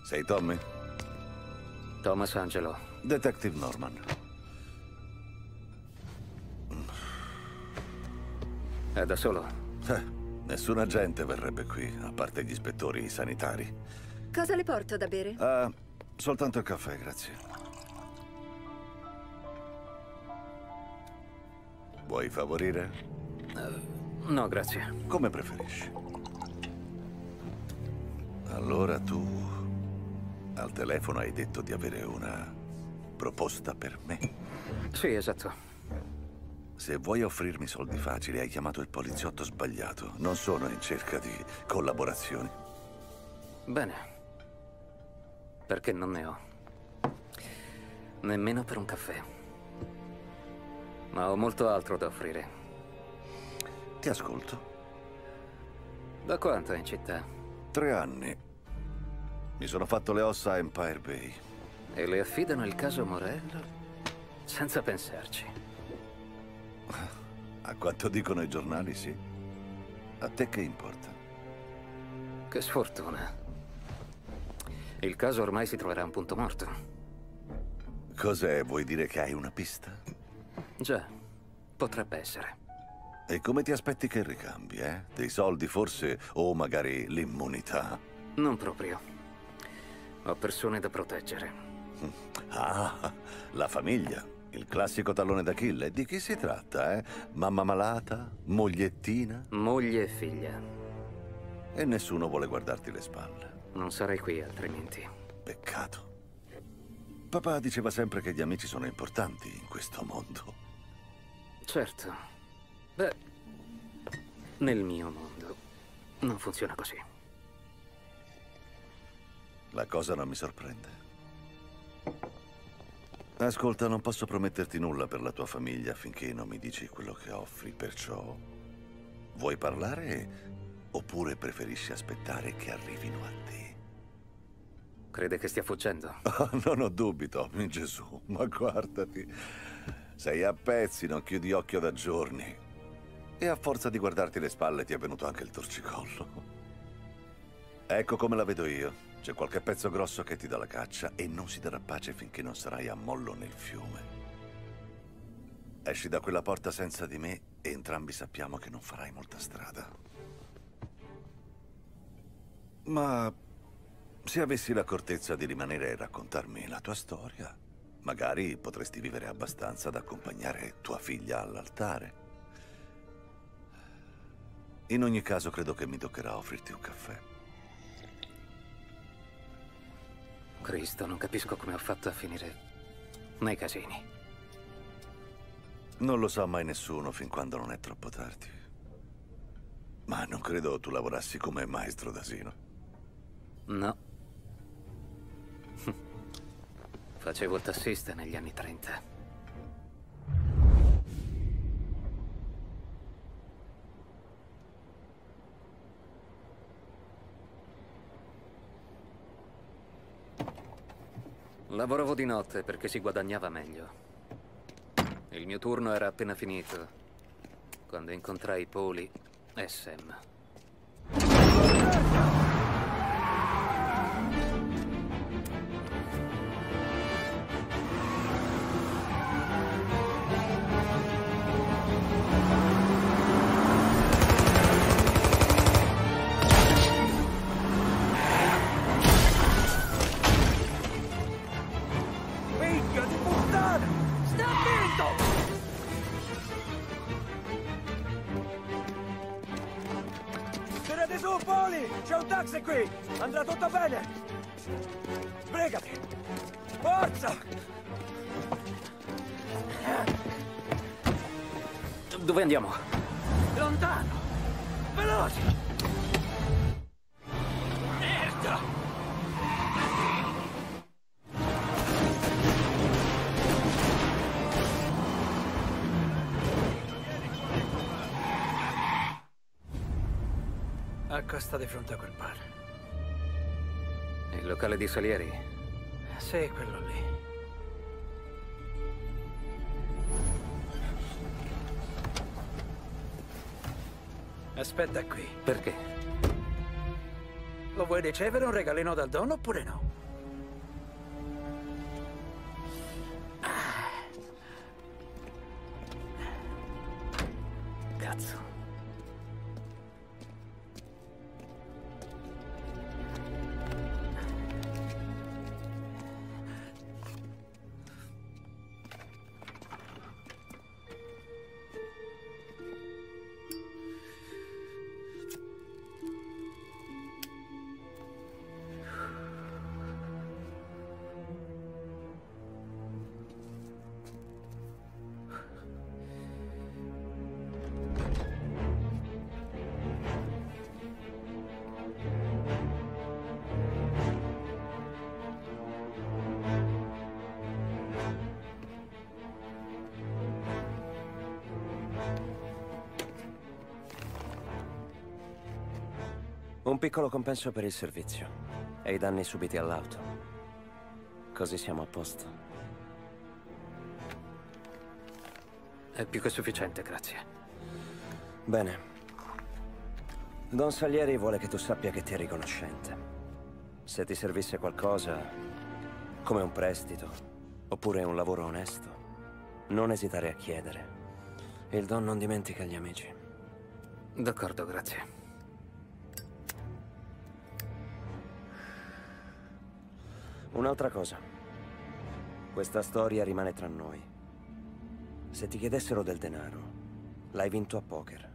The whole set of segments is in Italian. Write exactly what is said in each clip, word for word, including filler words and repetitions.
Sei Tommy? Thomas Angelo. Detective Norman. È da solo? Eh, nessun agente verrebbe qui, a parte gli ispettori sanitari. Cosa le porto da bere? Ah, soltanto il caffè, grazie. Vuoi favorire? Uh, no, grazie. Come preferisci. Allora tu al telefono hai detto di avere una proposta per me. Sì, esatto. Se vuoi offrirmi soldi facili, hai chiamato il poliziotto sbagliato. Non sono in cerca di collaborazioni. Bene. Perché non ne ho. Nemmeno per un caffè. Ma ho molto altro da offrire. Ti ascolto. Da quanto è in città? Tre anni. Mi sono fatto le ossa a Empire Bay. E le affidano il caso Morello senza pensarci. A quanto dicono i giornali, sì. A te che importa? Che sfortuna. Il caso ormai si troverà a un punto morto. Cos'è? Vuoi dire che hai una pista? Già, potrebbe essere. E come ti aspetti che ricambi, eh? Dei soldi forse, o magari l'immunità? Non proprio. Ho persone da proteggere. Ah, la famiglia. Il classico tallone d'Achille. Di chi si tratta, eh? Mamma malata? Mogliettina? Moglie e figlia. E nessuno vuole guardarti le spalle. Non sarei qui altrimenti. Peccato. Papà diceva sempre che gli amici sono importanti in questo mondo. Certo. Beh, nel mio mondo non funziona così. La cosa non mi sorprende. Ascolta, non posso prometterti nulla per la tua famiglia finché non mi dici quello che offri, perciò vuoi parlare oppure preferisci aspettare che arrivino a te? Crede che stia fuggendo? Oh, non ho dubbi, Tommy, Gesù, ma guardati. Sei a pezzi, non chiudi occhio da giorni. E a forza di guardarti le spalle ti è venuto anche il torcicollo. Ecco come la vedo io. C'è qualche pezzo grosso che ti dà la caccia e non si darà pace finché non sarai a mollo nel fiume. Esci da quella porta senza di me e entrambi sappiamo che non farai molta strada. Ma se avessi l'accortezza di rimanere e raccontarmi la tua storia, magari potresti vivere abbastanza da accompagnare tua figlia all'altare. In ogni caso credo che mi toccherà offrirti un caffè. Cristo, non capisco come ho fatto a finire nei casini. Non lo sa mai nessuno fin quando non è troppo tardi. Ma non credo tu lavorassi come maestro d'asilo. No. Facevo il tassista negli anni trenta. Lavoravo di notte perché si guadagnava meglio. Il mio turno era appena finito quando incontrai Paulie e Sam. C'è un taxi qui! Andrà tutto bene! Sbrigati! Forza! Dove andiamo? Lontano! Veloci! Merda! Accosta di fronte a quel bar. Il locale di Salieri? Sì, quello lì. Aspetta qui. Perché? Lo vuoi ricevere un regalino dal Don oppure no? Cazzo. Un piccolo compenso per il servizio e i danni subiti all'auto. Così siamo a posto. È più che sufficiente, grazie. Bene. Don Salieri vuole che tu sappia che ti è riconoscente. Se ti servisse qualcosa, come un prestito, oppure un lavoro onesto, non esitare a chiedere. Il Don non dimentica gli amici. D'accordo, grazie. Un'altra cosa. Questa storia rimane tra noi. Se ti chiedessero del denaro, l'hai vinto a poker.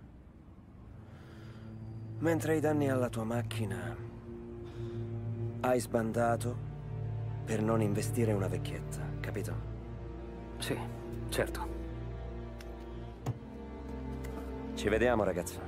Mentre i danni alla tua macchina hai sbandato per non investire una vecchietta, capito? Sì, certo. Ci vediamo, ragazza.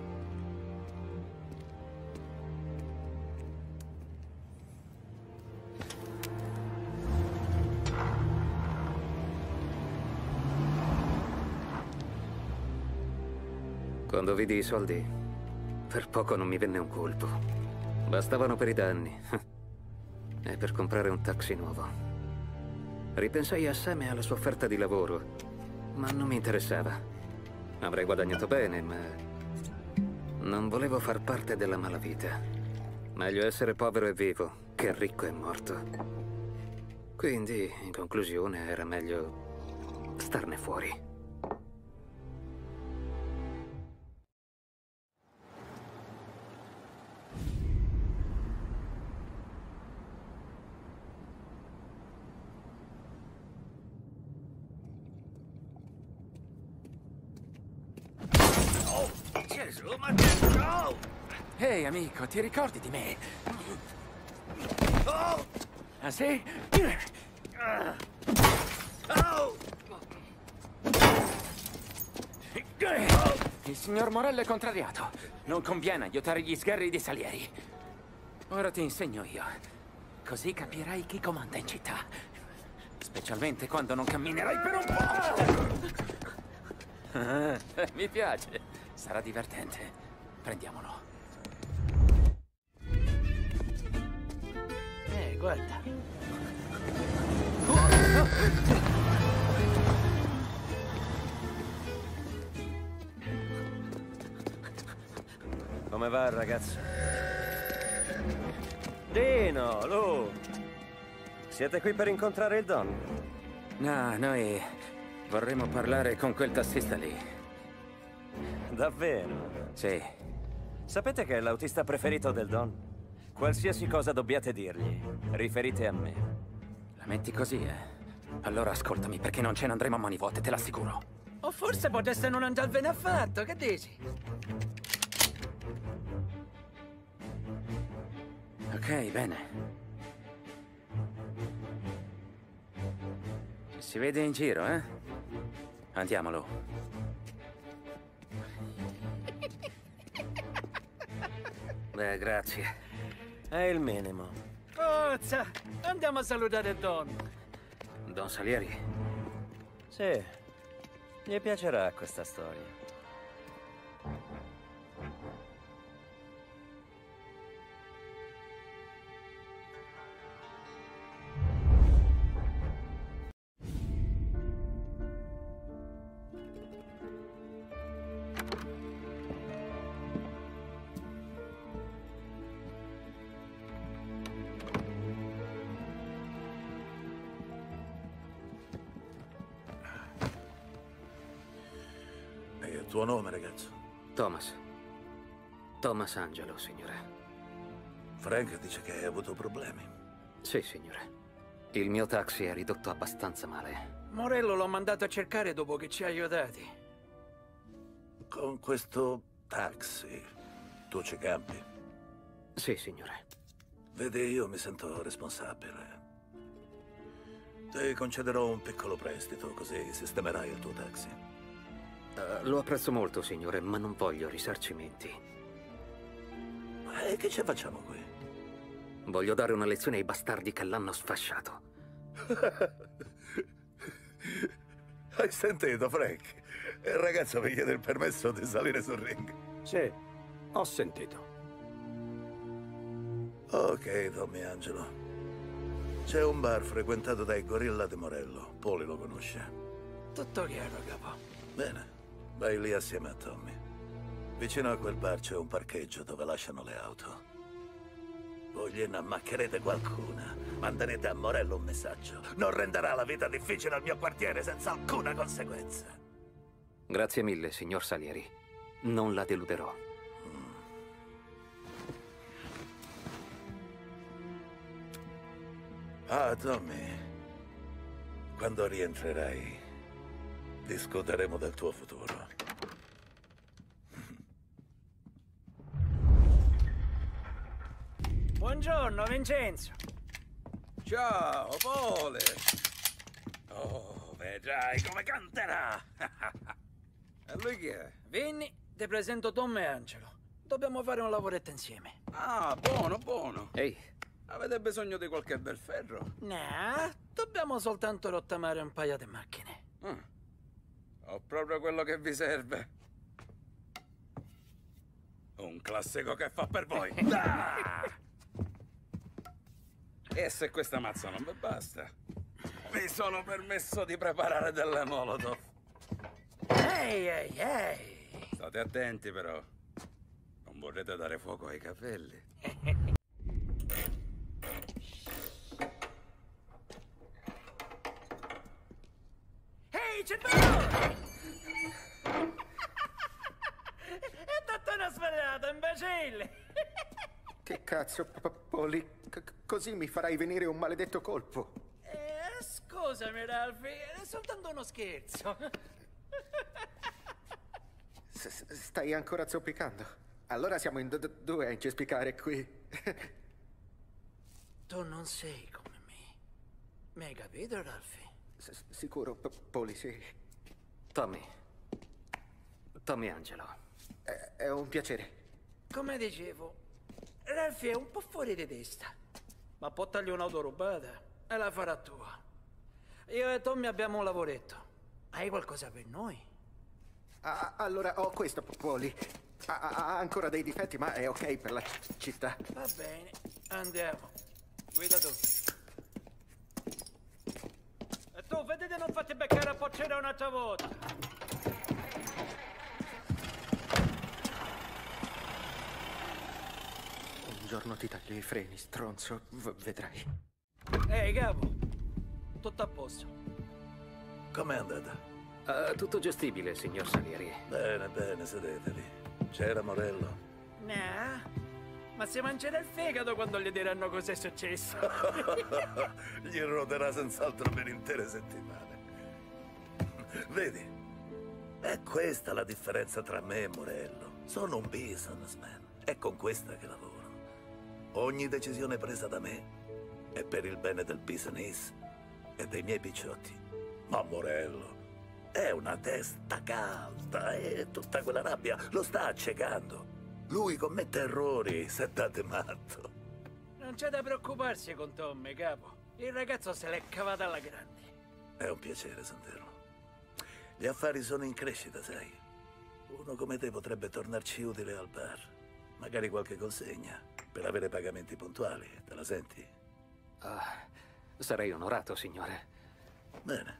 Quando vidi i soldi, per poco non mi venne un colpo. Bastavano per i danni e per comprare un taxi nuovo. Ripensai a Sam e alla sua offerta di lavoro, ma non mi interessava. Avrei guadagnato bene, ma non volevo far parte della malavita. Meglio essere povero e vivo che ricco e morto. Quindi, in conclusione, era meglio starne fuori. Gesù, ma che... No! Ehi, hey, amico, ti ricordi di me? Oh! Ah, sì? Oh! Il signor Morello è contrariato. Non conviene aiutare gli sgherri di Salieri. Ora ti insegno io. Così capirai chi comanda in città. Specialmente quando non camminerai per un po'. Ah, mi piace. Sarà divertente. Prendiamolo. Eh, guarda. Come va, ragazzo? Dino, Lu! Siete qui per incontrare il Don? No, noi vorremmo parlare con quel tassista lì. Davvero? Sì. Sapete che è l'autista preferito del Don? Qualsiasi cosa dobbiate dirgli, riferite a me. La metti così, eh? Allora ascoltami, perché non ce ne andremo a mani vuote, te l'assicuro. O forse potesse non andarvene affatto, che dici? Ok, bene. Ci si vede in giro, eh? Andiamolo. Beh, grazie. È il minimo. Forza! Andiamo a salutare Don. Don Salieri? Sì, gli piacerà questa storia. Tuo nome, ragazzo? Thomas. Thomas Angelo, signore. Frank dice che hai avuto problemi. Sì, signore. Il mio taxi è ridotto abbastanza male. Morello l'ho mandato a cercare dopo che ci ha aiutati. Con questo taxi, tu ci campi? Sì, signore. Vedi, io mi sento responsabile. Ti concederò un piccolo prestito, così sistemerai il tuo taxi. Uh, lo apprezzo molto, signore, ma non voglio risarcimenti. E che ci facciamo qui? Voglio dare una lezione ai bastardi che l'hanno sfasciato. Hai sentito, Frank? Il ragazzo mi chiede il permesso di salire sul ring. Sì, ho sentito. Ok, Tommy Angelo. C'è un bar frequentato dai gorilla di Morello. Poli lo conosce. Tutto chiaro, capo. Bene, vai lì assieme a Tommy. Vicino a quel bar c'è un parcheggio dove lasciano le auto. Voi gliene ammaccherete qualcuna. Manderete a Morello un messaggio. Non renderà la vita difficile al mio quartiere senza alcuna conseguenza. Grazie mille, signor Salieri. Non la deluderò. Mm. Ah, Tommy. Quando rientrerai, discuteremo del tuo futuro. Buongiorno, Vincenzo. Ciao, Pole. Oh, vedrai come canterà. E lui chi è? Vinny, ti presento Tom e Angelo. Dobbiamo fare un lavoretto insieme. Ah, buono, buono. Ehi. Avete bisogno di qualche bel ferro? No, dobbiamo soltanto rottamare un paio di macchine. Mm. Ho proprio quello che vi serve. Un classico che fa per voi. Ah! E se questa mazza non mi basta, mi sono permesso di preparare delle molotov. Ehi, ehi, ehi. State attenti però. Non vorrete dare fuoco ai capelli. Ehi, cervello! È tutta una sferrata, imbecille! Che cazzo, Poli? Così mi farai venire un maledetto colpo. Eh, scusami, Ralphie, è soltanto uno scherzo. S stai ancora zoppicando? Allora siamo in due a incespicare qui. Tu non sei come me. Mi hai capito, Ralphie? S sicuro, Poli, sì. Tommy. Tommy Angelo. È, è un piacere. Come dicevo, Ralphie è un po' fuori di testa. Ma portagli un'auto rubata e la farà tua. Io e Tommy abbiamo un lavoretto. Hai qualcosa per noi? Ah, allora ho questo, Poli. Ha, ha ancora dei difetti, ma è ok per la città. Va bene, andiamo. Guida tu. E tu, vedete, non fate beccare a Poccera un'altra volta. Un giorno ti taglio i freni, stronzo. V vedrai. Ehi, capo. Tutto a posto. Com'è andata? Uh, tutto gestibile, signor Salieri. Bene, bene, sedetevi. C'era Morello? No, ma si mangerà il fegato quando gli diranno cos'è successo. Gli roderà senz'altro per intere settimane. Vedi, è questa la differenza tra me e Morello. Sono un businessman. È con questa che lavoro. Ogni decisione presa da me è per il bene del business e dei miei picciotti. Ma Morello è una testa calda e tutta quella rabbia lo sta accecando. Lui commette errori, se date matto. Non c'è da preoccuparsi con Tommy, capo. Il ragazzo se l'è cavata alla grande. È un piacere sentirlo. Gli affari sono in crescita, sai. Uno come te potrebbe tornarci utile al bar. Magari qualche consegna, per avere pagamenti puntuali. Te la senti? Ah, sarei onorato, signore. Bene.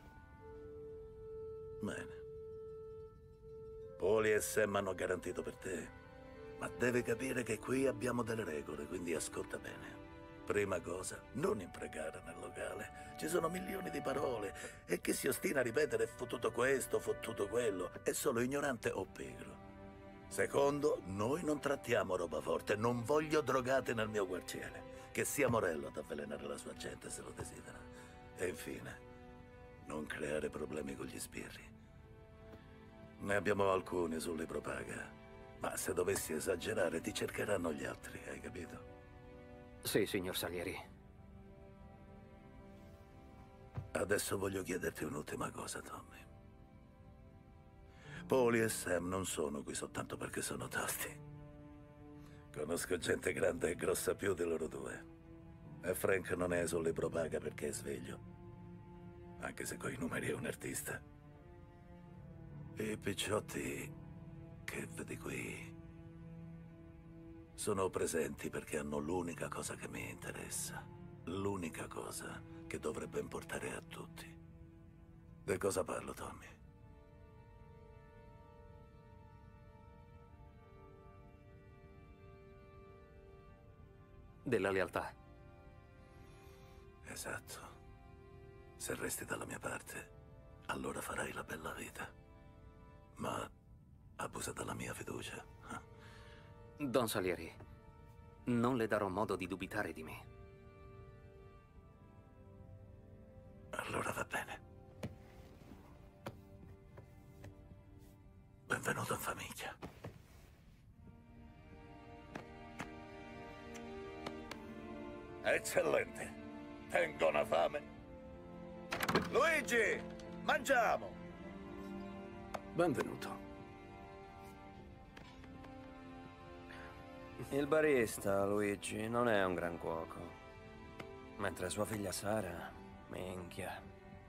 Bene. Poli e Sam hanno garantito per te. Ma deve capire che qui abbiamo delle regole, quindi ascolta bene. Prima cosa, non imprecare nel locale. Ci sono milioni di parole e chi si ostina a ripetere fottuto questo, fottuto quello, è solo ignorante o pigro. Secondo, noi non trattiamo roba forte, non voglio drogate nel mio quartiere. Che sia Morello ad avvelenare la sua gente se lo desidera. E infine, non creare problemi con gli sbirri. Ne abbiamo alcuni sul libro paga, ma se dovessi esagerare ti cercheranno gli altri, hai capito? Sì, signor Salieri. Adesso voglio chiederti un'ultima cosa, Tommy. Paulie e Sam non sono qui soltanto perché sono tosti. Conosco gente grande e grossa più di loro due. E Frank non è sul libro paga perché è sveglio. Anche se coi numeri è un artista. I picciotti che vedi qui sono presenti perché hanno l'unica cosa che mi interessa. L'unica cosa che dovrebbe importare a tutti. Di cosa parlo, Tommy? Della lealtà. Esatto. Se resti dalla mia parte, allora farai la bella vita. Ma abusa della mia fiducia. Don Salieri, non le darò modo di dubitare di me. Allora va bene. Benvenuto in famiglia. Eccellente. Tengo una fame. Luigi, mangiamo. Benvenuto. Il barista, Luigi, non è un gran cuoco. Mentre sua figlia Sara, minchia.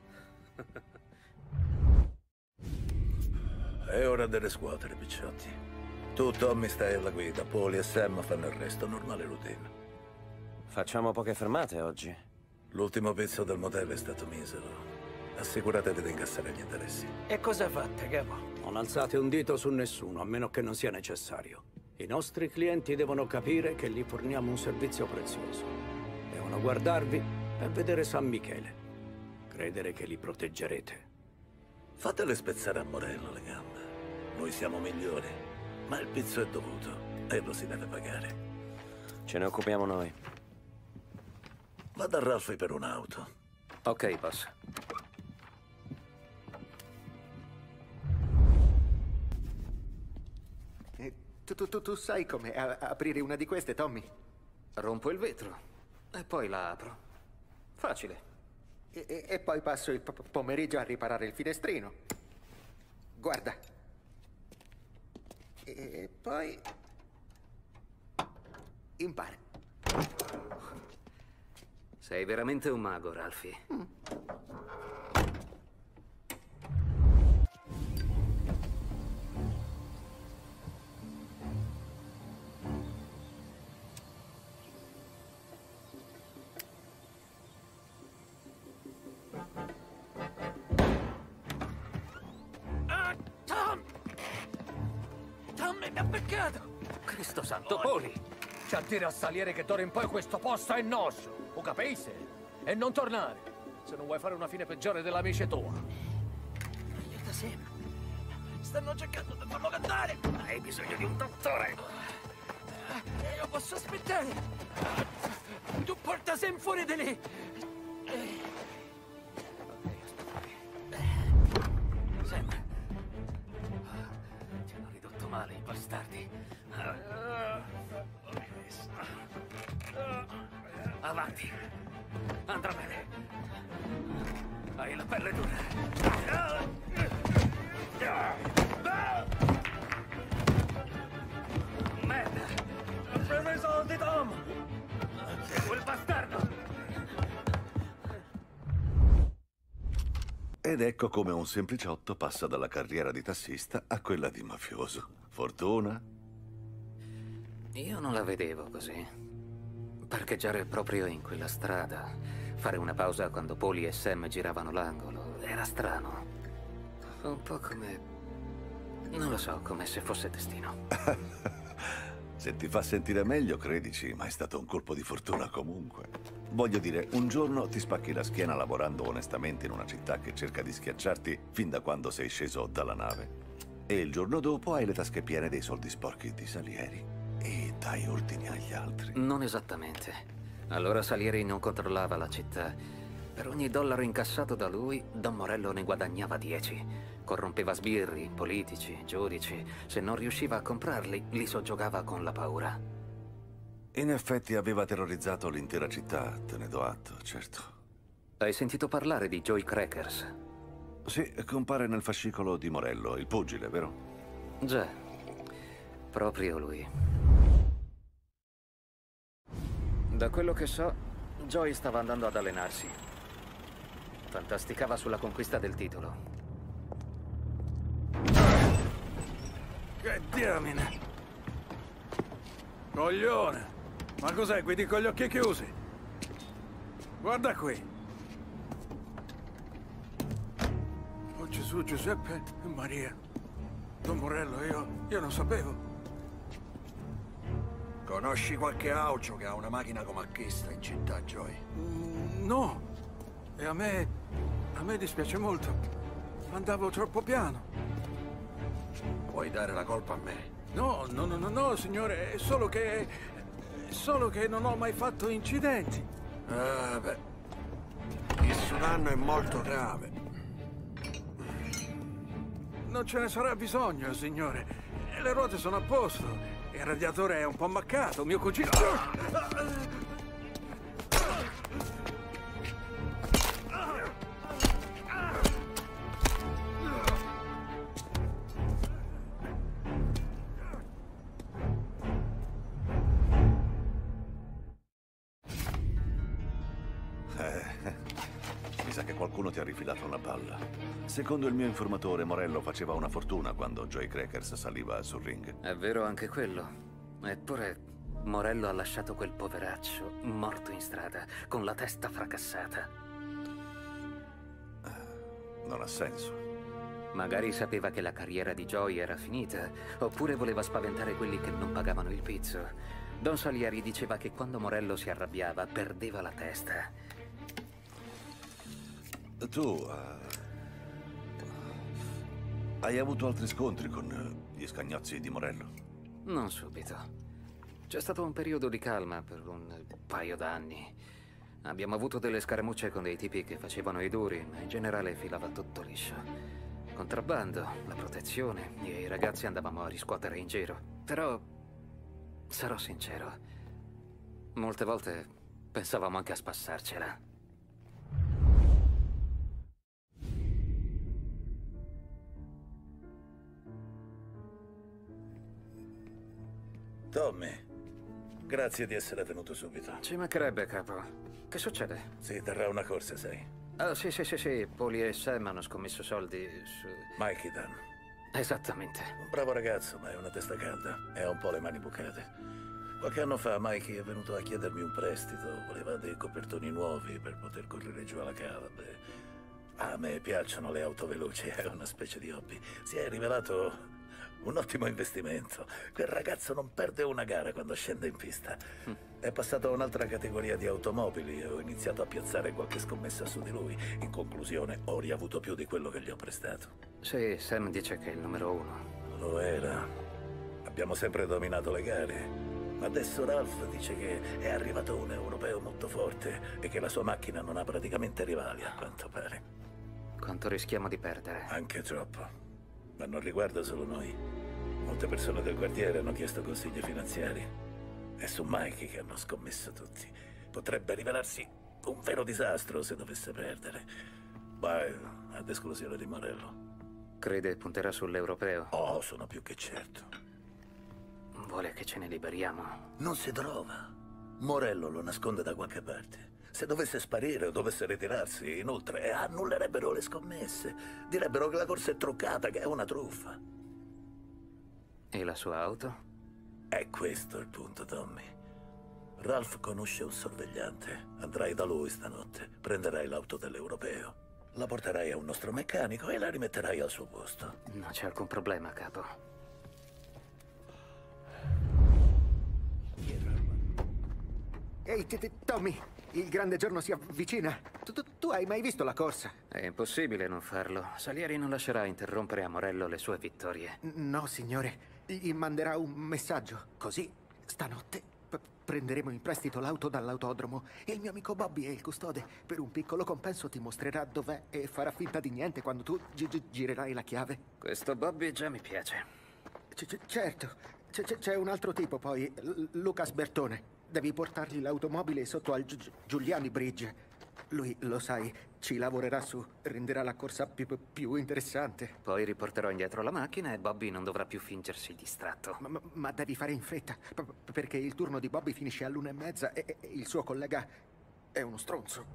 È ora di riscuotere, picciotti. Tu, Tommy, stai alla guida. Paulie e Sam fanno il resto. Normale routine. Facciamo poche fermate oggi. L'ultimo pezzo del motel è stato misero. Assicuratevi di incassare gli interessi. E cosa fate, capo? Non alzate un dito su nessuno, a meno che non sia necessario. I nostri clienti devono capire che gli forniamo un servizio prezioso. Devono guardarvi e vedere San Michele. Credere che li proteggerete. Fatele spezzare a Morello le gambe. Noi siamo migliori, ma il pizzo è dovuto e lo si deve pagare. Ce ne occupiamo noi. Vado a Ralphie per un'auto. Ok, boss. Eh, tu, tu, tu, tu sai come a- aprire una di queste, Tommy? Rompo il vetro e poi la apro. Facile. E, e- e poi passo il p- pomeriggio a riparare il finestrino. Guarda. E poi... impara. Sei veramente un mago, Ralphie. Mm. Ah, Tom! Tommy mi ha beccato! Cristo santo, Poli! C'ha a dire al Salieri che d'ora in poi questo posto è nostro, lo capisci? E non tornare, se non vuoi fare una fine peggiore dell'amici tua. Aiuta Sam. Stanno cercando di farlo cantare! Hai bisogno di un dottore! Io posso aspettare! Tu porta Sam fuori di lì! Sam, ti hanno ridotto male i bastardi. Avanti, andrà bene. Hai la pelle dura. Merda! Ho preso i soldi, Tom! Segui il bastardo! Ed ecco come un sempliciotto passa dalla carriera di tassista a quella di mafioso. Fortuna? Io non la vedevo così. Parcheggiare proprio in quella strada, fare una pausa quando Paulie e Sam giravano l'angolo, era strano. Un po' come... non lo so, come se fosse destino. Se ti fa sentire meglio, credici, ma è stato un colpo di fortuna comunque. Voglio dire, un giorno ti spacchi la schiena lavorando onestamente in una città che cerca di schiacciarti fin da quando sei sceso dalla nave. E il giorno dopo hai le tasche piene dei soldi sporchi di Salieri e dai ordini agli altri. Non esattamente. Allora Salieri non controllava la città. Per ogni dollaro incassato da lui, Don Morello ne guadagnava dieci. Corrompeva sbirri, politici, giudici. Se non riusciva a comprarli, li soggiogava con la paura. In effetti aveva terrorizzato l'intera città, te ne do atto, certo. Hai sentito parlare di Joey Crackers? Sì, compare nel fascicolo di Morello, il pugile, vero? Già, proprio lui. Da quello che so, Joey stava andando ad allenarsi. Fantasticava sulla conquista del titolo. Che diamine! Coglione! Ma cos'è, guidi con gli occhi chiusi? Guarda qui! Oh Gesù, Giuseppe e Maria. Don Morello, io... io non sapevo. Conosci qualche aucio che ha una macchina come questa in città, Joey? Mm, no. E a me... a me dispiace molto. Andavo troppo piano. Puoi dare la colpa a me? No, no, no, no, no, signore, è solo che... è solo che non ho mai fatto incidenti. Ah, beh. Questo danno è molto grave. Non ce ne sarà bisogno, signore. Le ruote sono a posto. Il radiatore è un po' ammaccato, mio cugino... Qualcuno ti ha rifilato una palla. Secondo il mio informatore, Morello faceva una fortuna quando Joey Crackers saliva sul ring. È vero anche quello. Eppure Morello ha lasciato quel poveraccio morto in strada, con la testa fracassata. Non ha senso. Magari sapeva che la carriera di Joey era finita, oppure voleva spaventare quelli che non pagavano il pizzo. Don Salieri diceva che quando Morello si arrabbiava, perdeva la testa. Tu uh, hai avuto altri scontri con uh, gli scagnozzi di Morello? Non subito. C'è stato un periodo di calma per un paio d'anni. Abbiamo avuto delle scaramucce con dei tipi che facevano i duri, ma in generale filava tutto liscio. Contrabbando, la protezione, io e i ragazzi andavamo a riscuotere in giro. Però, sarò sincero, molte volte pensavamo anche a spassarcela. Tommy, grazie di essere venuto subito. Ci mancherebbe, capo. Che succede? Si terrà una corsa, sai? Ah, sì, sì, sì, sì. Poli e Sam hanno scommesso soldi su... Mikey Dunn. Esattamente. Un bravo ragazzo, ma è una testa calda e ha un po' le mani bucate. Qualche anno fa Mikey è venuto a chiedermi un prestito. Voleva dei copertoni nuovi per poter correre giù alla cava. Beh, a me piacciono le auto veloci, è una specie di hobby. Si è rivelato... un ottimo investimento. Quel ragazzo non perde una gara quando scende in pista. È passato a un'altra categoria di automobili e ho iniziato a piazzare qualche scommessa su di lui. In conclusione, ho riavuto più di quello che gli ho prestato. Sì, Sam dice che è il numero uno. Lo era. Abbiamo sempre dominato le gare. Ma adesso Ralph dice che è arrivato un europeo molto forte e che la sua macchina non ha praticamente rivali, a quanto pare. Quanto rischiamo di perdere? Anche troppo. Ma non riguarda solo noi. Molte persone del quartiere hanno chiesto consigli finanziari. È su Mikey che hanno scommesso tutti. Potrebbe rivelarsi un vero disastro se dovesse perdere. Beh, ad esclusione di Morello. Crede punterà sull'europeo? Oh, sono più che certo. Vuole che ce ne liberiamo? Non si trova. Morello lo nasconde da qualche parte. Se dovesse sparire o dovesse ritirarsi, inoltre, annullerebbero le scommesse. Direbbero che la corsa è truccata, che è una truffa. E la sua auto? È questo il punto, Tommy. Ralph conosce un sorvegliante. Andrai da lui stanotte. Prenderai l'auto dell'europeo. La porterai a un nostro meccanico e la rimetterai al suo posto. Non c'è alcun problema, capo. Ehi, t- t- Tommy, il grande giorno si avvicina. Tu, tu- tu hai mai visto la corsa? È impossibile non farlo. Salieri non lascerà interrompere a Morello le sue vittorie. N- No, signore. Gli manderà un messaggio. Così, stanotte, p- prenderemo in prestito l'auto dall'autodromo e il mio amico Bobby è il custode. Per un piccolo compenso ti mostrerà dov'è e farà finta di niente quando tu gi- gi- girerai la chiave. Questo Bobby già mi piace. C- c- certo. C- c- c'è un altro tipo poi, L- Lucas Bertone. Devi portargli l'automobile sotto al Gi- Giuliani Bridge. Lui, lo sai, ci lavorerà su, renderà la corsa più, più interessante. Poi riporterò indietro la macchina e Bobby non dovrà più fingersi distratto. Ma, ma- ma devi fare in fretta, p- perché il turno di Bobby finisce all'una e mezza e, e il suo collega è uno stronzo.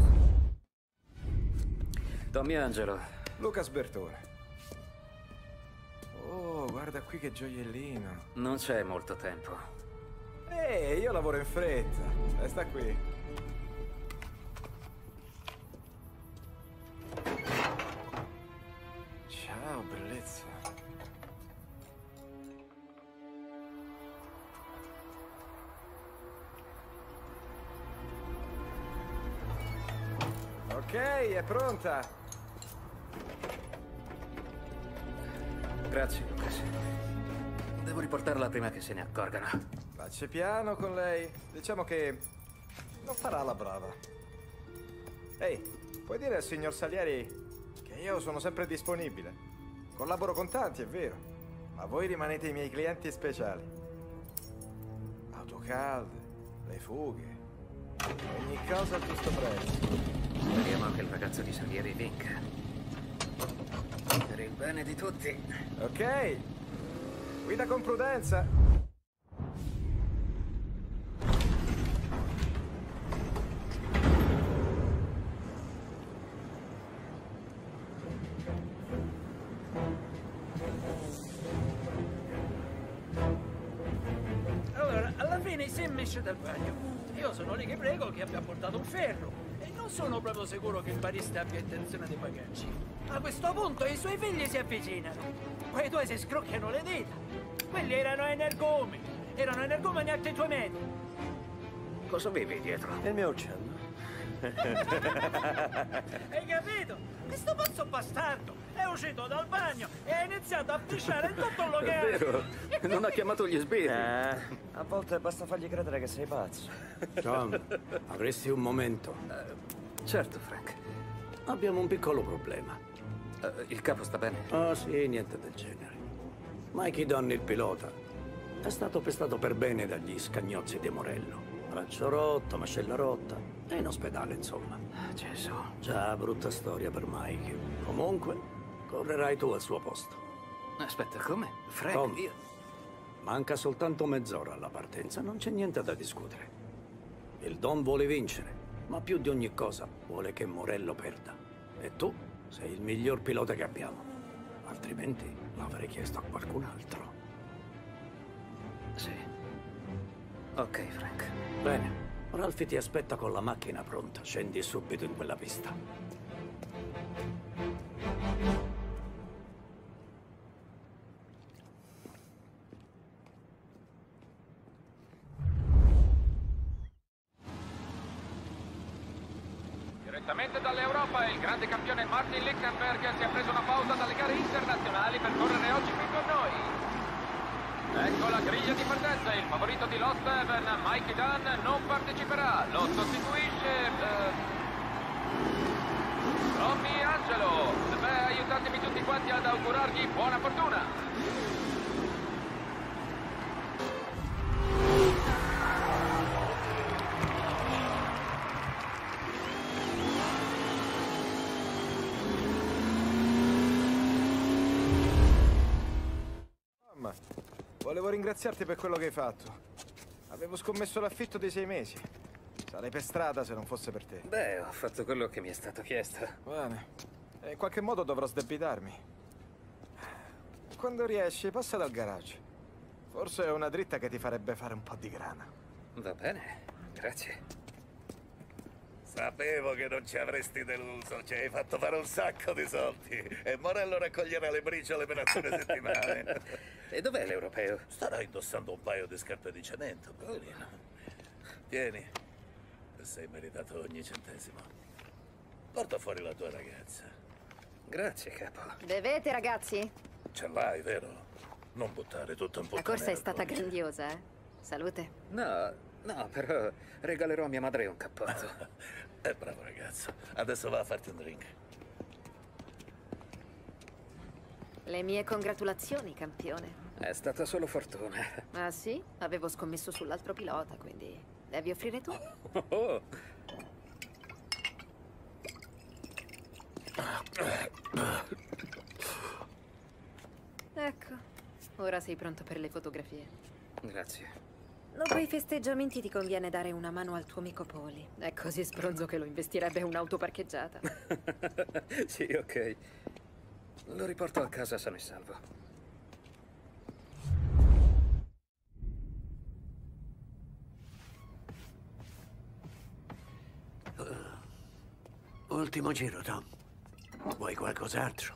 Tommy Angelo. Lucas Bertone. Oh, guarda qui che gioiellino. Non c'è molto tempo. Ehi, io lavoro in fretta. Resta qui. Ciao, bellezza. Ok, è pronta. Grazie, Lucas. Devo riportarla prima che se ne accorgano. Faccia piano con lei. Diciamo che non farà la brava. Ehi, puoi dire al signor Salieri che io sono sempre disponibile. Collaboro con tanti, è vero, ma voi rimanete i miei clienti speciali. Auto calde, le fughe, ogni cosa al giusto prezzo. Speriamo che il ragazzo di Salieri vinca. Per il bene di tutti. Ok, guida con prudenza. Allora, alla fine Sam esce dal bagno. Io sono lì che prego che abbia portato un ferro. E non sono proprio sicuro che il barista abbia intenzione di pagarci. A questo punto i suoi figli si avvicinano. Quei due si scrocchiano le dita. Quelli erano energumeni. Erano energumeni a altri due metri. Cosa bevi dietro? Il mio uccello. Hai capito? Questo pazzo bastardo è uscito dal bagno e ha iniziato a pisciare in tutto il locale. È vero, non ha chiamato gli sbirri. Eh, a volte basta fargli credere che sei pazzo. Tom, avresti un momento? Uh, certo, Frank. Abbiamo un piccolo problema. Uh, il capo sta bene? Oh sì, niente del genere. Mikey Dunn, il pilota, è stato pestato per bene dagli scagnozzi di Morello. Braccio rotto, mascella rotta, è in ospedale, insomma. Gesù. Già, brutta storia per Mikey. Comunque, correrai tu al suo posto. Aspetta, come? Frank, Tom, io... manca soltanto mezz'ora alla partenza, non c'è niente da discutere. Il Don vuole vincere, ma più di ogni cosa vuole che Morello perda. E tu sei il miglior pilota che abbiamo. Altrimenti l'avrei chiesto a qualcun altro. Sì. Ok, Frank. Bene. Ralphie ti aspetta con la macchina pronta. Scendi subito in quella pista. Direttamente dall'Europa, il grande campione Martin Lichtenberg si è preso una pausa dalle gare internazionali per correre oggi qui con noi. Ecco la griglia di partenza, il favorito di Lost Heaven, Mikey Dunn, non parteciperà, lo sostituisce... Eh... Tommy Angelo. Beh, aiutatemi tutti quanti ad augurargli buona fortuna. Volevo ringraziarti per quello che hai fatto. Avevo scommesso l'affitto dei sei mesi. Sarei per strada se non fosse per te. Beh, ho fatto quello che mi è stato chiesto. Bene. E in qualche modo dovrò sdebitarmi. Quando riesci, passa dal garage. Forse è una dritta che ti farebbe fare un po' di grana. Va bene, grazie. Sapevo che non ci avresti deluso. Ci hai fatto fare un sacco di soldi. E Morello raccoglierà le briciole per alcune settimane. E dov'è l'europeo? Starà indossando un paio di scarpe di cemento, poverino. Tieni, ti sei meritato ogni centesimo. Porta fuori la tua ragazza. Grazie, capo. Bevete, ragazzi? Ce l'hai, vero? Non buttare tutto in La puttana. corsa è stata grandiosa, eh? Salute. No, no, però regalerò a mia madre un cappotto. È bravo ragazzo. Adesso va a farti un drink. Le mie congratulazioni, campione. È stata solo fortuna. Ah sì? Avevo scommesso sull'altro pilota, quindi devi offrire tu. Oh, oh. Ecco, ora sei pronto per le fotografie. Grazie. Dopo i festeggiamenti ti conviene dare una mano al tuo amico Poli. È così sbronzo che lo investirebbe un'auto parcheggiata. Sì, ok. Lo riporto a casa sano e salvo. Uh, ultimo giro, Tom. Vuoi qualcos'altro?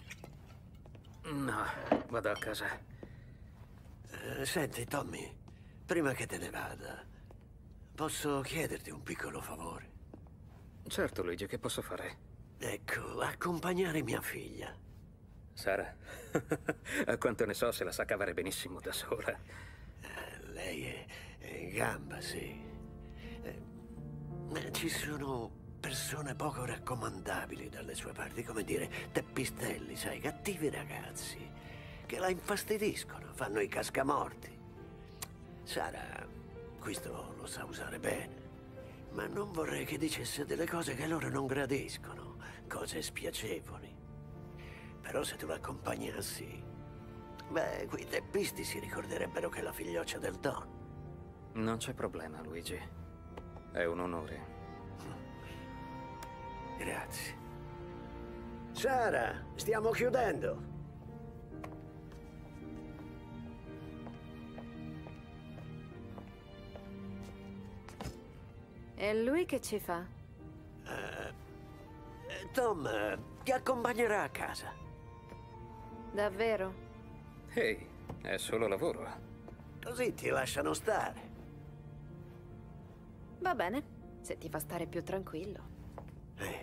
No, vado a casa. Uh, senti, Tommy, prima che te ne vada, posso chiederti un piccolo favore? Certo, Luigi, che posso fare? Ecco, accompagnare mia figlia. Sara? A quanto ne so, se la sa cavare benissimo da sola. Uh, lei è, è in gamba, sì. Uh, ci sono persone poco raccomandabili dalle sue parti, come dire, teppistelli, sai, cattivi ragazzi, che la infastidiscono, fanno i cascamorti. Sara questo lo sa usare bene, ma non vorrei che dicesse delle cose che loro non gradiscono, cose spiacevoli. Però se tu l'accompagnassi, beh, quei teppisti si ricorderebbero che è la figlioccia del Don. Non c'è problema, Luigi. È un onore. Grazie. Sara, stiamo chiudendo. E lui che ci fa? Uh, Tom uh, ti accompagnerà a casa. Davvero? Ehi, è solo lavoro. Così ti lasciano stare. Va bene, se ti fa stare più tranquillo. Ehi.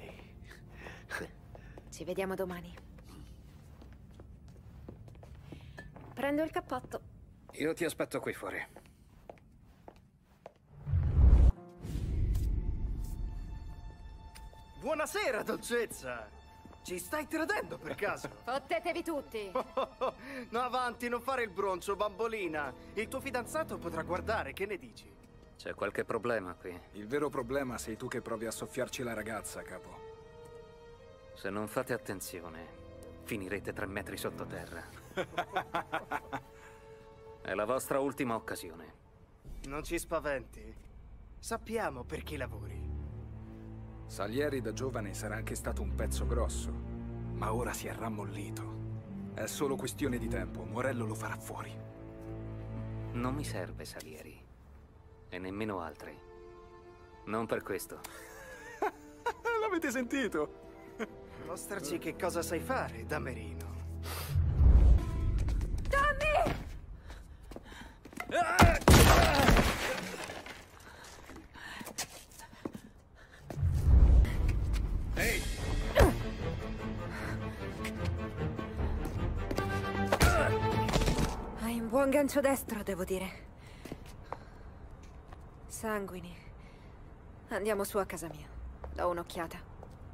Ci vediamo domani. Prendo il cappotto. Io ti aspetto qui fuori. Buonasera, dolcezza! Ci stai tradendo per caso? Fottetevi tutti! No, avanti, non fare il broncio, bambolina! Il tuo fidanzato potrà guardare, che ne dici? C'è qualche problema qui? Il vero problema sei tu che provi a soffiarci la ragazza, capo. Se non fate attenzione, finirete tre metri sottoterra. È la vostra ultima occasione. Non ci spaventi. Sappiamo per chi lavori. Salieri da giovane sarà anche stato un pezzo grosso, ma ora si è rammollito. È solo questione di tempo, Morello lo farà fuori. Non mi serve Salieri. E nemmeno altri. Non per questo. L'avete sentito? Mostrarci che cosa sai fare, damerino. Tommy! Ehi! Hai un buon gancio destro, devo dire. Sanguini. Andiamo su a casa mia. Do un'occhiata.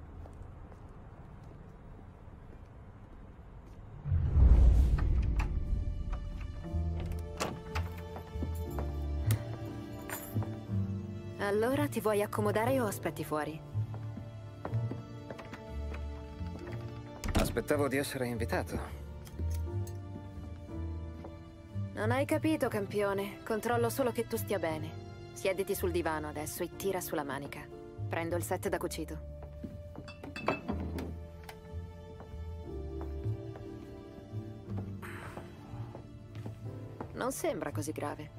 Allora ti vuoi accomodare o aspetti fuori? Aspettavo di essere invitato. Non hai capito, campione. Controllo solo che tu stia bene. Siediti sul divano adesso e tira sulla manica. Prendo il set da cucito. Non sembra così grave.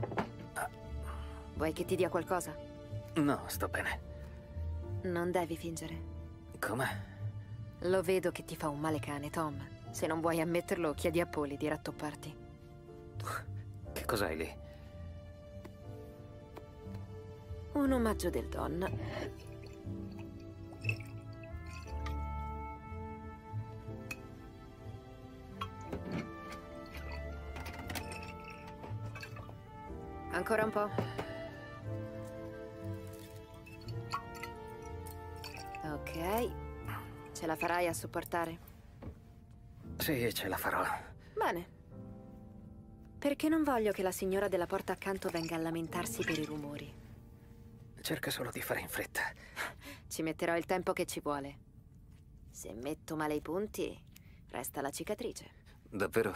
Vuoi che ti dia qualcosa? No, sto bene. Non devi fingere. Come? Lo vedo che ti fa un male cane, Tom. Se non vuoi ammetterlo, chiedi a Poli di rattopparti. Che cos'hai lì? Un omaggio del Don. Ancora un po'. Ok. Ce la farai a sopportare? Sì, ce la farò. Bene. Perché non voglio che la signora della porta accanto venga a lamentarsi per i rumori. Cerca solo di fare in fretta. Ci metterò il tempo che ci vuole. Se metto male i punti, resta la cicatrice. Davvero?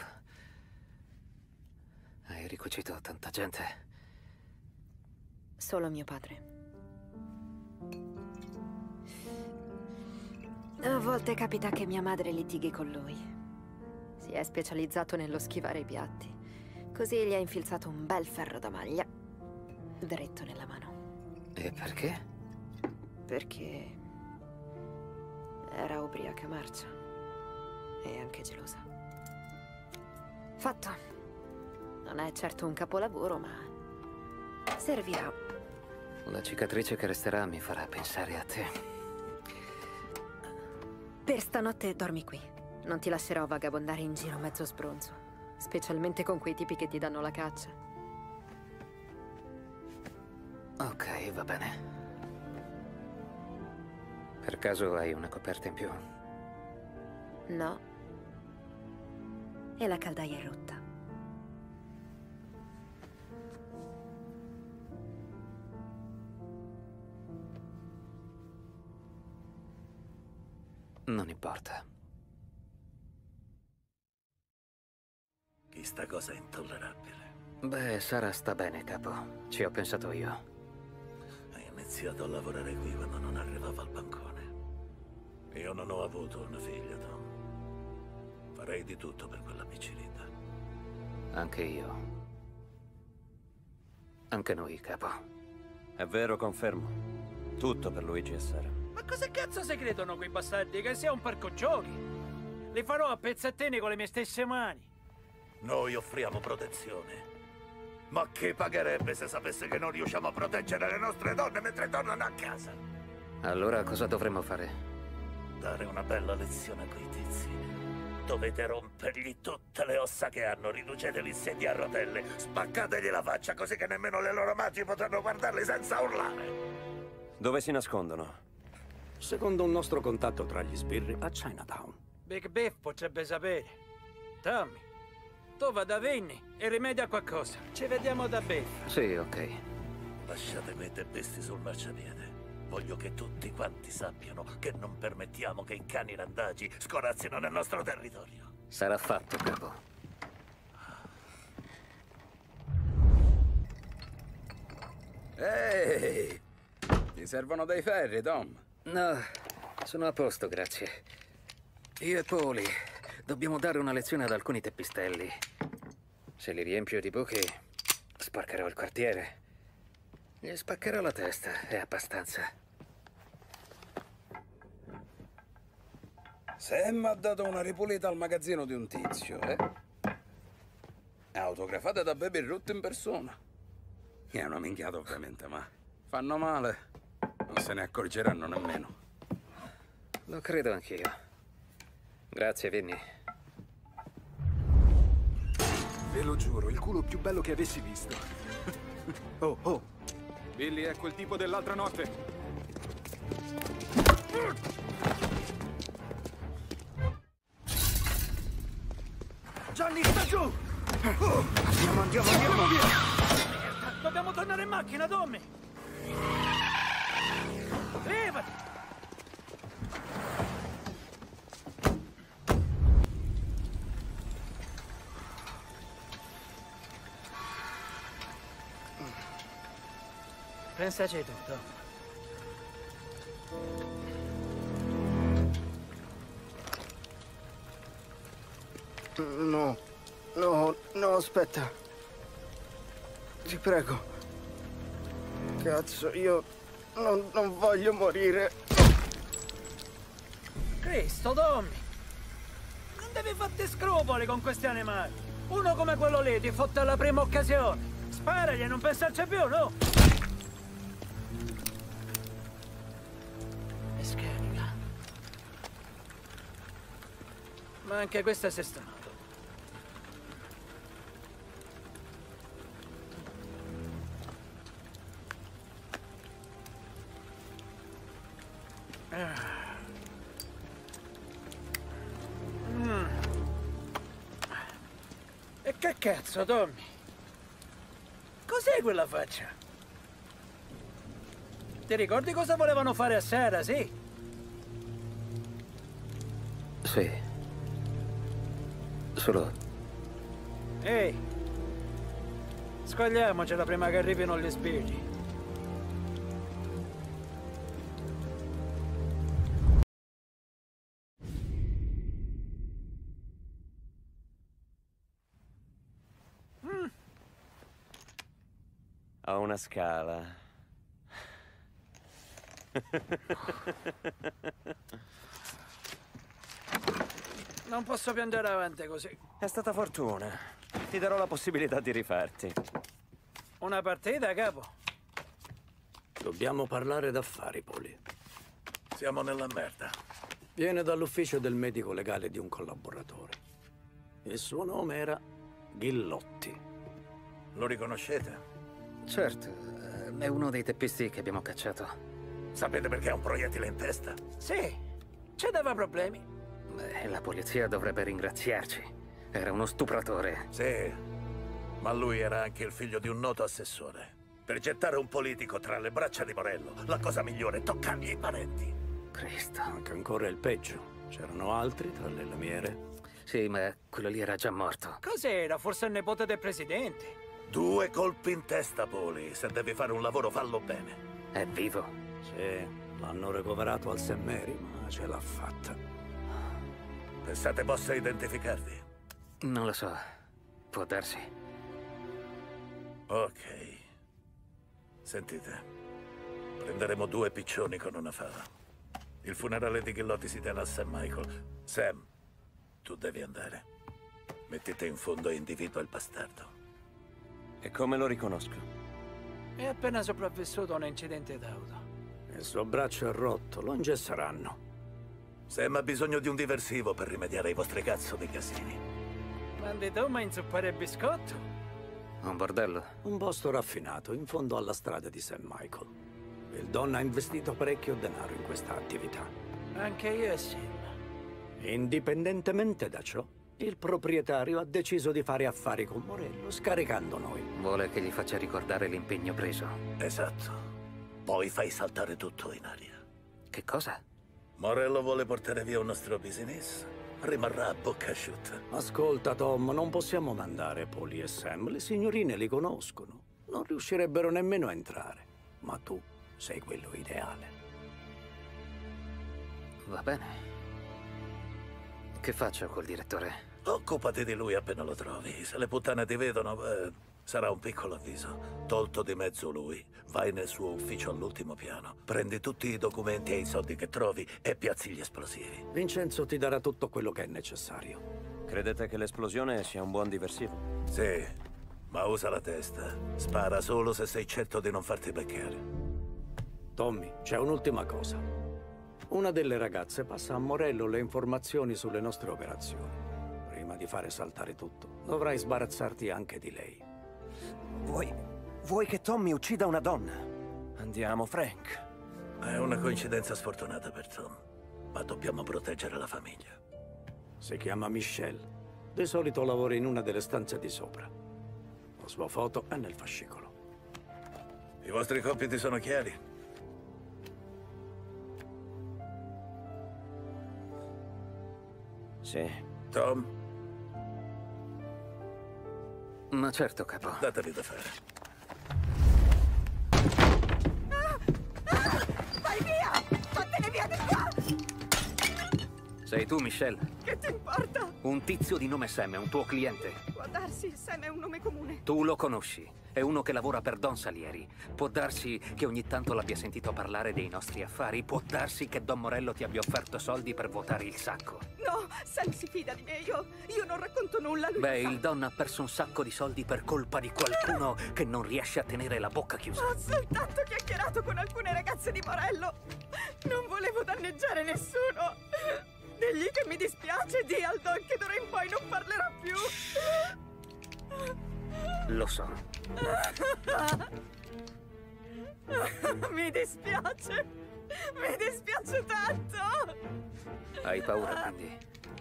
Hai ricucito tanta gente? Solo mio padre. A volte capita che mia madre litighi con lui. Si è specializzato nello schivare i piatti. Così gli ha infilzato un bel ferro da maglia dritto nella mano. E perché? Perché era ubriaca marcia e anche gelosa. Fatto. Non è certo un capolavoro, ma servirà. La cicatrice che resterà mi farà pensare a te. Per stanotte dormi qui. Non ti lascerò vagabondare in giro mezzo sbronzo, specialmente con quei tipi che ti danno la caccia. Ok, va bene. Per caso hai una coperta in più? No. E la caldaia è rotta. Non importa. Questa cosa è intollerabile. Beh, Sara sta bene, capo. Ci ho pensato io. Hai iniziato a lavorare qui quando non arrivava al bancone. Io non ho avuto una figlia, Tom. Farei di tutto per quella piccinita. Anche io. Anche noi, capo. È vero, confermo. Tutto per Luigi e Sara. Ma cosa cazzo si credono quei bastardi? Che sia un parco giochi? Li farò a pezzettini con le mie stesse mani. Noi offriamo protezione. Ma chi pagherebbe se sapesse che non riusciamo a proteggere le nostre donne mentre tornano a casa? Allora cosa dovremmo fare? Dare una bella lezione a quei tizi. Dovete rompergli tutte le ossa che hanno, riduceteli in sedie a rotelle, spaccategli la faccia così che nemmeno le loro madri potranno guardarli senza urlare. Dove si nascondono? Secondo un nostro contatto tra gli sbirri, a Chinatown. Big Biff potrebbe sapere. Tommy, tu va da Vinny e rimedia qualcosa. Ci vediamo da Biff. Sì, ok. Lasciate quei teppisti sul marciapiede. Voglio che tutti quanti sappiano che non permettiamo che i cani randagi scorazzino nel nostro territorio. Sarà fatto, capo. Ehi! Ti servono dei ferri, Tom? No, sono a posto, grazie. Io e Poli dobbiamo dare una lezione ad alcuni teppistelli. Se li riempio di buchi, sporcherò il quartiere. Gli spaccherò la testa, è abbastanza. Sam ha dato una ripulita al magazzino di un tizio, eh? Autografata da Baby Ruth in persona. È una minchiata, ovviamente, ma fanno male. Non se ne accorgeranno nemmeno. Lo credo anch'io. Grazie, Vinny. Ve lo giuro, il culo più bello che avessi visto. Oh, oh. Billy è quel tipo dell'altra notte. Johnny, sta giù! Oh, andiamo, andiamo, andiamo, via! Dobbiamo tornare in macchina, Tommy! Levati! Pensaci tutto. No, no, no, aspetta. Ti prego. Cazzo, io non, non voglio morire. Cristo, Tommy! Non devi farti scrupoli con questi animali. Uno come quello lì ti fotte alla prima occasione. Sparagli e non pensarci più, no? Ma anche questo è sistemato. Mm. E che cazzo, Tommy? Cos'è quella faccia? Ti ricordi cosa volevano fare a sera, sì? Sì. Solo... Ehi! Scogliamocela prima che arrivino gli spiriti. Mm. Ho una scala. Non posso più andare avanti così. È stata fortuna. Ti darò la possibilità di rifarti. Una partita, capo? Dobbiamo parlare d'affari, Poli. Siamo nella merda. Viene dall'ufficio del medico legale di un collaboratore. Il suo nome era Ghilotti. Lo riconoscete? Certo, è uno dei teppisti che abbiamo cacciato. Sapete perché ha un proiettile in testa? Sì, ci dava problemi. Beh, la polizia dovrebbe ringraziarci. Era uno stupratore. Sì, ma lui era anche il figlio di un noto assessore. Per gettare un politico tra le braccia di Morello, la cosa migliore è toccargli i parenti. Cristo. Anche ancora il peggio. C'erano altri tra le lamiere? Sì, ma quello lì era già morto. Cos'era? Forse il nipote del presidente? Due colpi in testa, Poli. Se devi fare un lavoro, fallo bene. È vivo? Sì, l'hanno ricoverato al Saint Mary, ma ce l'ha fatta. Pensate possa identificarvi? Non lo so. Può darsi. Ok. Sentite. Prenderemo due piccioni con una fava. Il funerale di Ghilotti si tiene a Saint Michael. Sam, tu devi andare. Mettete in fondo e individua il bastardo. E come lo riconosco? È appena sopravvissuto a un incidente d'auto. Il suo braccio è rotto, lo ingesseranno. Sam ha bisogno di un diversivo per rimediare ai vostri cazzo di casini. Mandi tu, ma inzuppare il biscotto? Un bordello? Un posto raffinato, in fondo alla strada di Saint Michael. Il Don ha investito parecchio denaro in questa attività. Anche io e Sam. Indipendentemente da ciò, il proprietario ha deciso di fare affari con Morello, scaricando noi. Vuole che gli faccia ricordare l'impegno preso. Esatto. Poi fai saltare tutto in aria. Che cosa? Morello vuole portare via un nostro business. Rimarrà a bocca asciutta. Ascolta, Tom, non possiamo mandare Poli e Sam. Le signorine li conoscono. Non riuscirebbero nemmeno a entrare. Ma tu sei quello ideale. Va bene. Che faccio col direttore? Occupati di lui appena lo trovi. Se le puttane ti vedono, beh, sarà un piccolo avviso. Tolto di mezzo lui, vai nel suo ufficio all'ultimo piano. Prendi tutti i documenti e i soldi che trovi e piazzi gli esplosivi. Vincenzo ti darà tutto quello che è necessario. Credete che l'esplosione sia un buon diversivo? Sì, ma usa la testa. Spara solo se sei certo di non farti beccare. Tommy, c'è un'ultima cosa. Una delle ragazze passa a Morello le informazioni sulle nostre operazioni. Prima di fare saltare tutto, dovrai sbarazzarti anche di lei. Vuoi... vuoi che Tommy uccida una donna? Andiamo, Frank. È una coincidenza sfortunata per Tom, ma dobbiamo proteggere la famiglia. Si chiama Michelle. Di solito lavora in una delle stanze di sopra. La sua foto è nel fascicolo. I vostri compiti sono chiari? Sì. Tom? Ma certo, capo. Datevi da fare. Ah! Ah! Vai via! Vattene via di qua! Sei tu, Michelle? Che ti importa? Un tizio di nome Sam è un tuo cliente. Può darsi, Sam è un nome comune. Tu lo conosci. È uno che lavora per Don Salieri. Può darsi che ogni tanto l'abbia sentito parlare dei nostri affari. Può darsi che Don Morello ti abbia offerto soldi per votare il sacco. No, Sam si fida di me. Io, io non racconto nulla. Lui Beh, fa. il Don ha perso un sacco di soldi per colpa di qualcuno che non riesce a tenere la bocca chiusa. Ho soltanto chiacchierato con alcune ragazze di Morello. Non volevo danneggiare nessuno. Digli che mi dispiace, di Aldo, che d'ora in poi non parlerà più. Lo so. Mi dispiace. Mi dispiace tanto. Hai paura, quindi?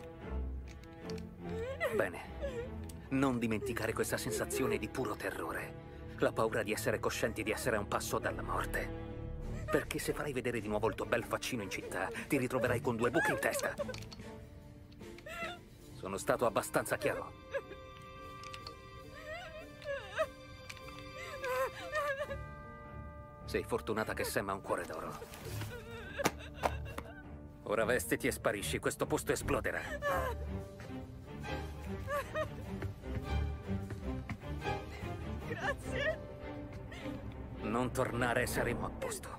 Bene. Non dimenticare questa sensazione di puro terrore. La paura di essere coscienti di essere a un passo dalla morte. Perché se farai vedere di nuovo il tuo bel faccino in città, ti ritroverai con due buchi in testa. Sono stato abbastanza chiaro. Sei fortunata che Sam ha un cuore d'oro. Ora vestiti e sparisci, questo posto esploderà. Grazie. Non tornare e saremo a posto.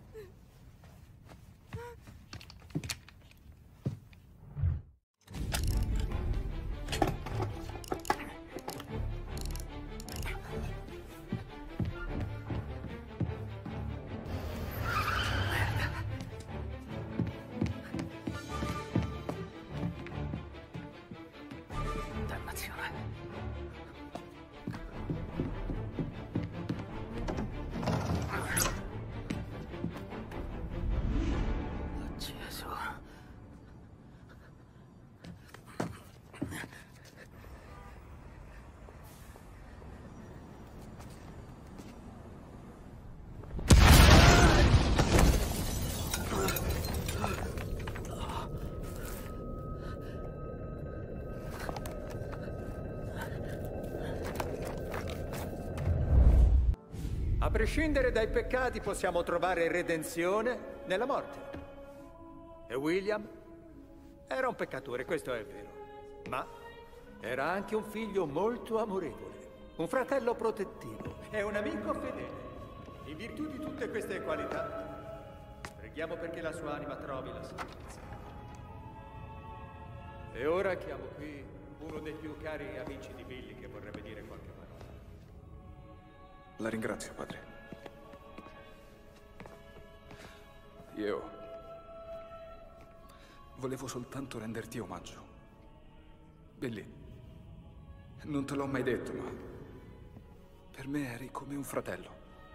A prescindere dai peccati possiamo trovare redenzione nella morte. E William era un peccatore, questo è vero. Ma era anche un figlio molto amorevole, un fratello protettivo e un amico fedele. In virtù di tutte queste qualità, preghiamo perché la sua anima trovi la salvezza. E ora chiamo qui uno dei più cari amici di Billy che vorrebbe dire qualche parola. La ringrazio, padre. Io volevo soltanto renderti omaggio. Billy, non te l'ho mai detto, ma per me eri come un fratello.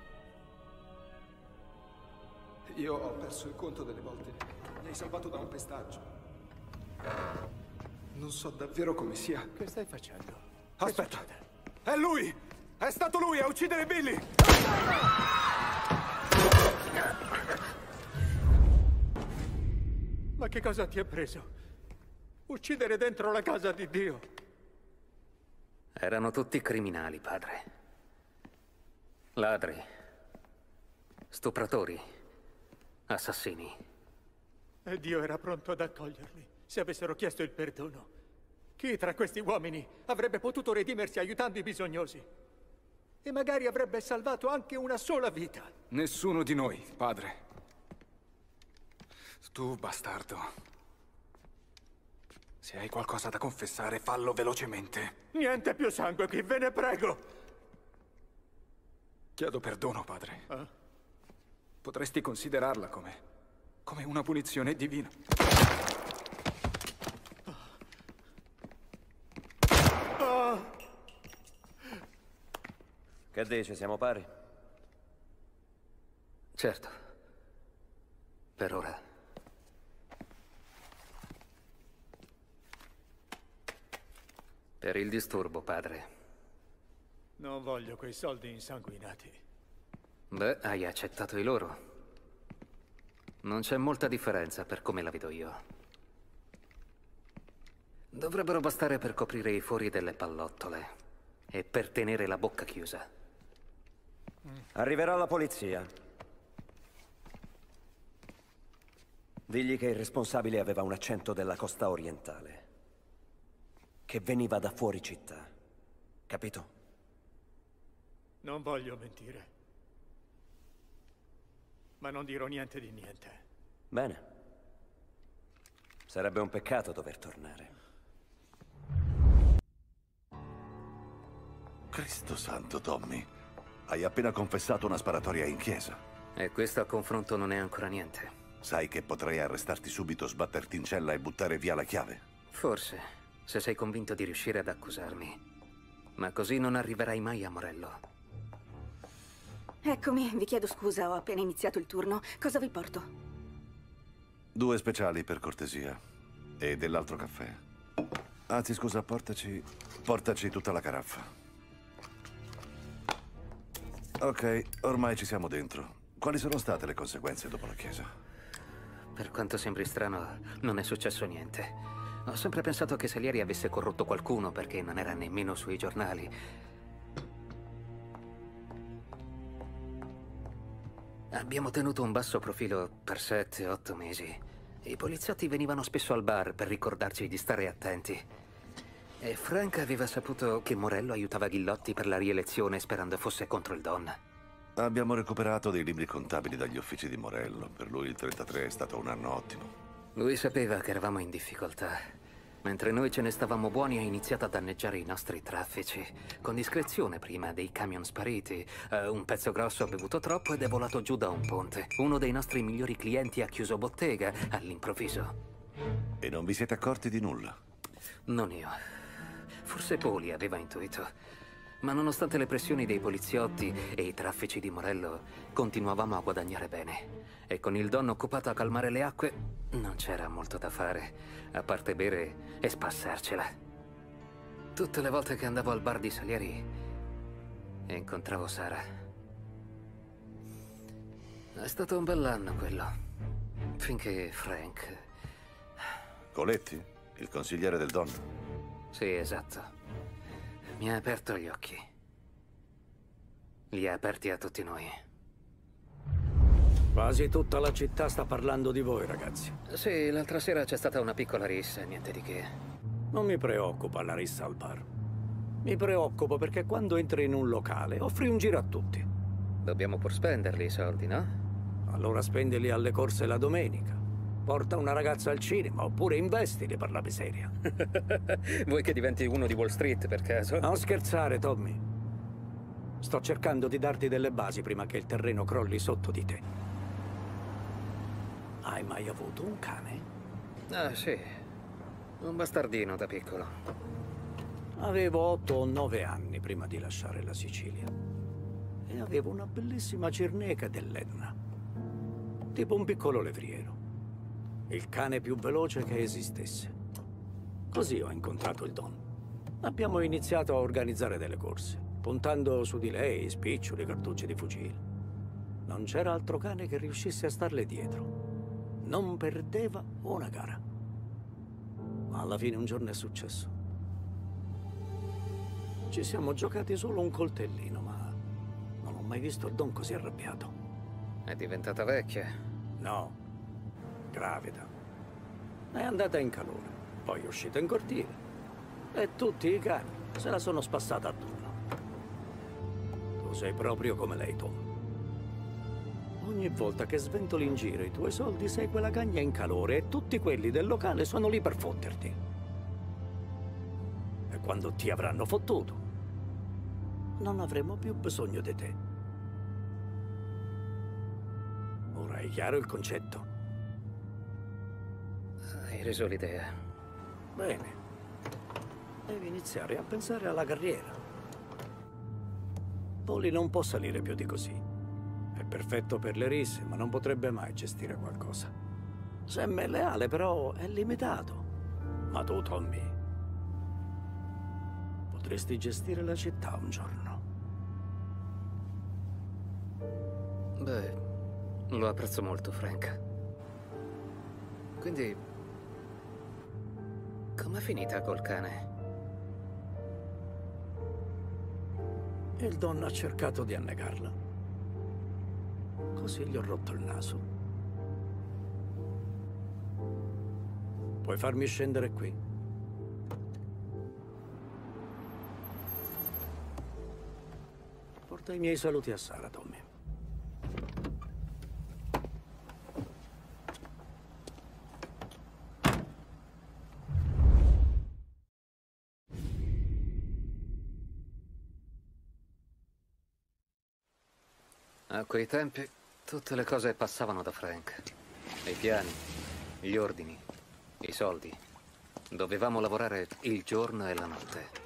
Io ho perso il conto delle volte che mi hai salvato da un pestaggio. Non so davvero come sia. Che stai facendo? Aspetta! È lui! È stato lui a uccidere Billy! Ma che cosa ti è preso? Uccidere dentro la casa di Dio? Erano tutti criminali, padre. Ladri, stupratori, assassini. E Dio era pronto ad accoglierli, se avessero chiesto il perdono. Chi tra questi uomini avrebbe potuto redimersi aiutando i bisognosi? E magari avrebbe salvato anche una sola vita. Nessuno di noi, padre. Tu, bastardo. Se hai qualcosa da confessare, fallo velocemente. Niente più sangue qui, ve ne prego. Chiedo perdono, padre. Eh? Potresti considerarla come... come una punizione divina. Oh. Che dice, siamo pari? Certo. Per ora. Per il disturbo, padre. Non voglio quei soldi insanguinati. Beh, hai accettato i loro. Non c'è molta differenza per come la vedo io. Dovrebbero bastare per coprire i fori delle pallottole e per tenere la bocca chiusa. Arriverà la polizia. Digli che il responsabile aveva un accento della costa orientale. Che veniva da fuori città. Capito? Non voglio mentire. Ma non dirò niente di niente. Bene. Sarebbe un peccato dover tornare. Cristo santo, Tommy. Hai appena confessato una sparatoria in chiesa. E questo a confronto non è ancora niente. Sai che potrei arrestarti subito, sbatterti in cella e buttare via la chiave? Forse, se sei convinto di riuscire ad accusarmi. Ma così non arriverai mai a Morello. Eccomi, vi chiedo scusa, ho appena iniziato il turno. Cosa vi porto? Due speciali, per cortesia. E dell'altro caffè. Anzi, scusa, portaci... portaci tutta la caraffa. Ok, ormai ci siamo dentro. Quali sono state le conseguenze dopo la chiesa? Per quanto sembri strano, non è successo niente. Ho sempre pensato che Salieri avesse corrotto qualcuno perché non era nemmeno sui giornali. Abbiamo tenuto un basso profilo per sette, otto mesi. I poliziotti venivano spesso al bar per ricordarci di stare attenti. E Frank aveva saputo che Morello aiutava Ghilotti per la rielezione sperando fosse contro il Don. Abbiamo recuperato dei libri contabili dagli uffici di Morello. Per lui il trentatré è stato un anno ottimo. Lui sapeva che eravamo in difficoltà. Mentre noi ce ne stavamo buoni, ha iniziato a danneggiare i nostri traffici. Con discrezione prima, dei camion spariti, uh, un pezzo grosso ha bevuto troppo ed è volato giù da un ponte. Uno dei nostri migliori clienti ha chiuso bottega all'improvviso. E non vi siete accorti di nulla? Non io. Forse Poli aveva intuito. Ma nonostante le pressioni dei poliziotti e i traffici di Morello, continuavamo a guadagnare bene. E con il Don occupato a calmare le acque, non c'era molto da fare, a parte bere e spassarcela. Tutte le volte che andavo al bar di Salieri, incontravo Sara. È stato un bell'anno quello, finché Frank... Coletti? Il consigliere del Don? Sì, esatto. Mi ha aperto gli occhi. Li ha aperti a tutti noi. Quasi tutta la città sta parlando di voi, ragazzi. Sì, l'altra sera c'è stata una piccola rissa, niente di che. Non mi preoccupa la rissa al bar. Mi preoccupo perché quando entri in un locale offri un giro a tutti. Dobbiamo pur spenderli i soldi, no? Allora spendili alle corse la domenica. Porta una ragazza al cinema, oppure investili per la miseria. Vuoi che diventi uno di Wall Street, per caso? Non scherzare, Tommy. Sto cercando di darti delle basi prima che il terreno crolli sotto di te. Hai mai avuto un cane? Ah, sì. Un bastardino da piccolo. Avevo otto o nove anni prima di lasciare la Sicilia. E avevo una bellissima cirneca dell'Etna. Tipo un piccolo levriero. Il cane più veloce che esistesse. Così ho incontrato il Don. Abbiamo iniziato a organizzare delle corse, puntando su di lei spiccioli, cartucci di fucile. Non c'era altro cane che riuscisse a starle dietro. Non perdeva una gara. Ma alla fine un giorno è successo. Ci siamo giocati solo un coltellino, ma non ho mai visto il Don così arrabbiato. È diventata vecchia? No. Gravida. È andata in calore, poi è uscita in cortile. E tutti i cani se la sono spassata a turno. Tu sei proprio come lei, Tom. Ogni volta che sventoli in giro i tuoi soldi sei quella cagna in calore e tutti quelli del locale sono lì per fotterti. E quando ti avranno fottuto, non avremo più bisogno di te. Ora è chiaro il concetto? Hai reso l'idea. Bene. Devi iniziare a pensare alla carriera. Poli non può salire più di così. È perfetto per le risse, ma non potrebbe mai gestire qualcosa. Sam è leale, però è limitato. Ma tu, Tommy, potresti gestire la città un giorno. Beh, lo apprezzo molto, Frank. Quindi... com'è finita col cane? Il Don ha cercato di annegarla. Così gli ho rotto il naso. Puoi farmi scendere qui? Porta i miei saluti a Sara, Tommy. A quei tempi tutte le cose passavano da Frank. I piani, gli ordini, i soldi. Dovevamo lavorare il giorno e la notte.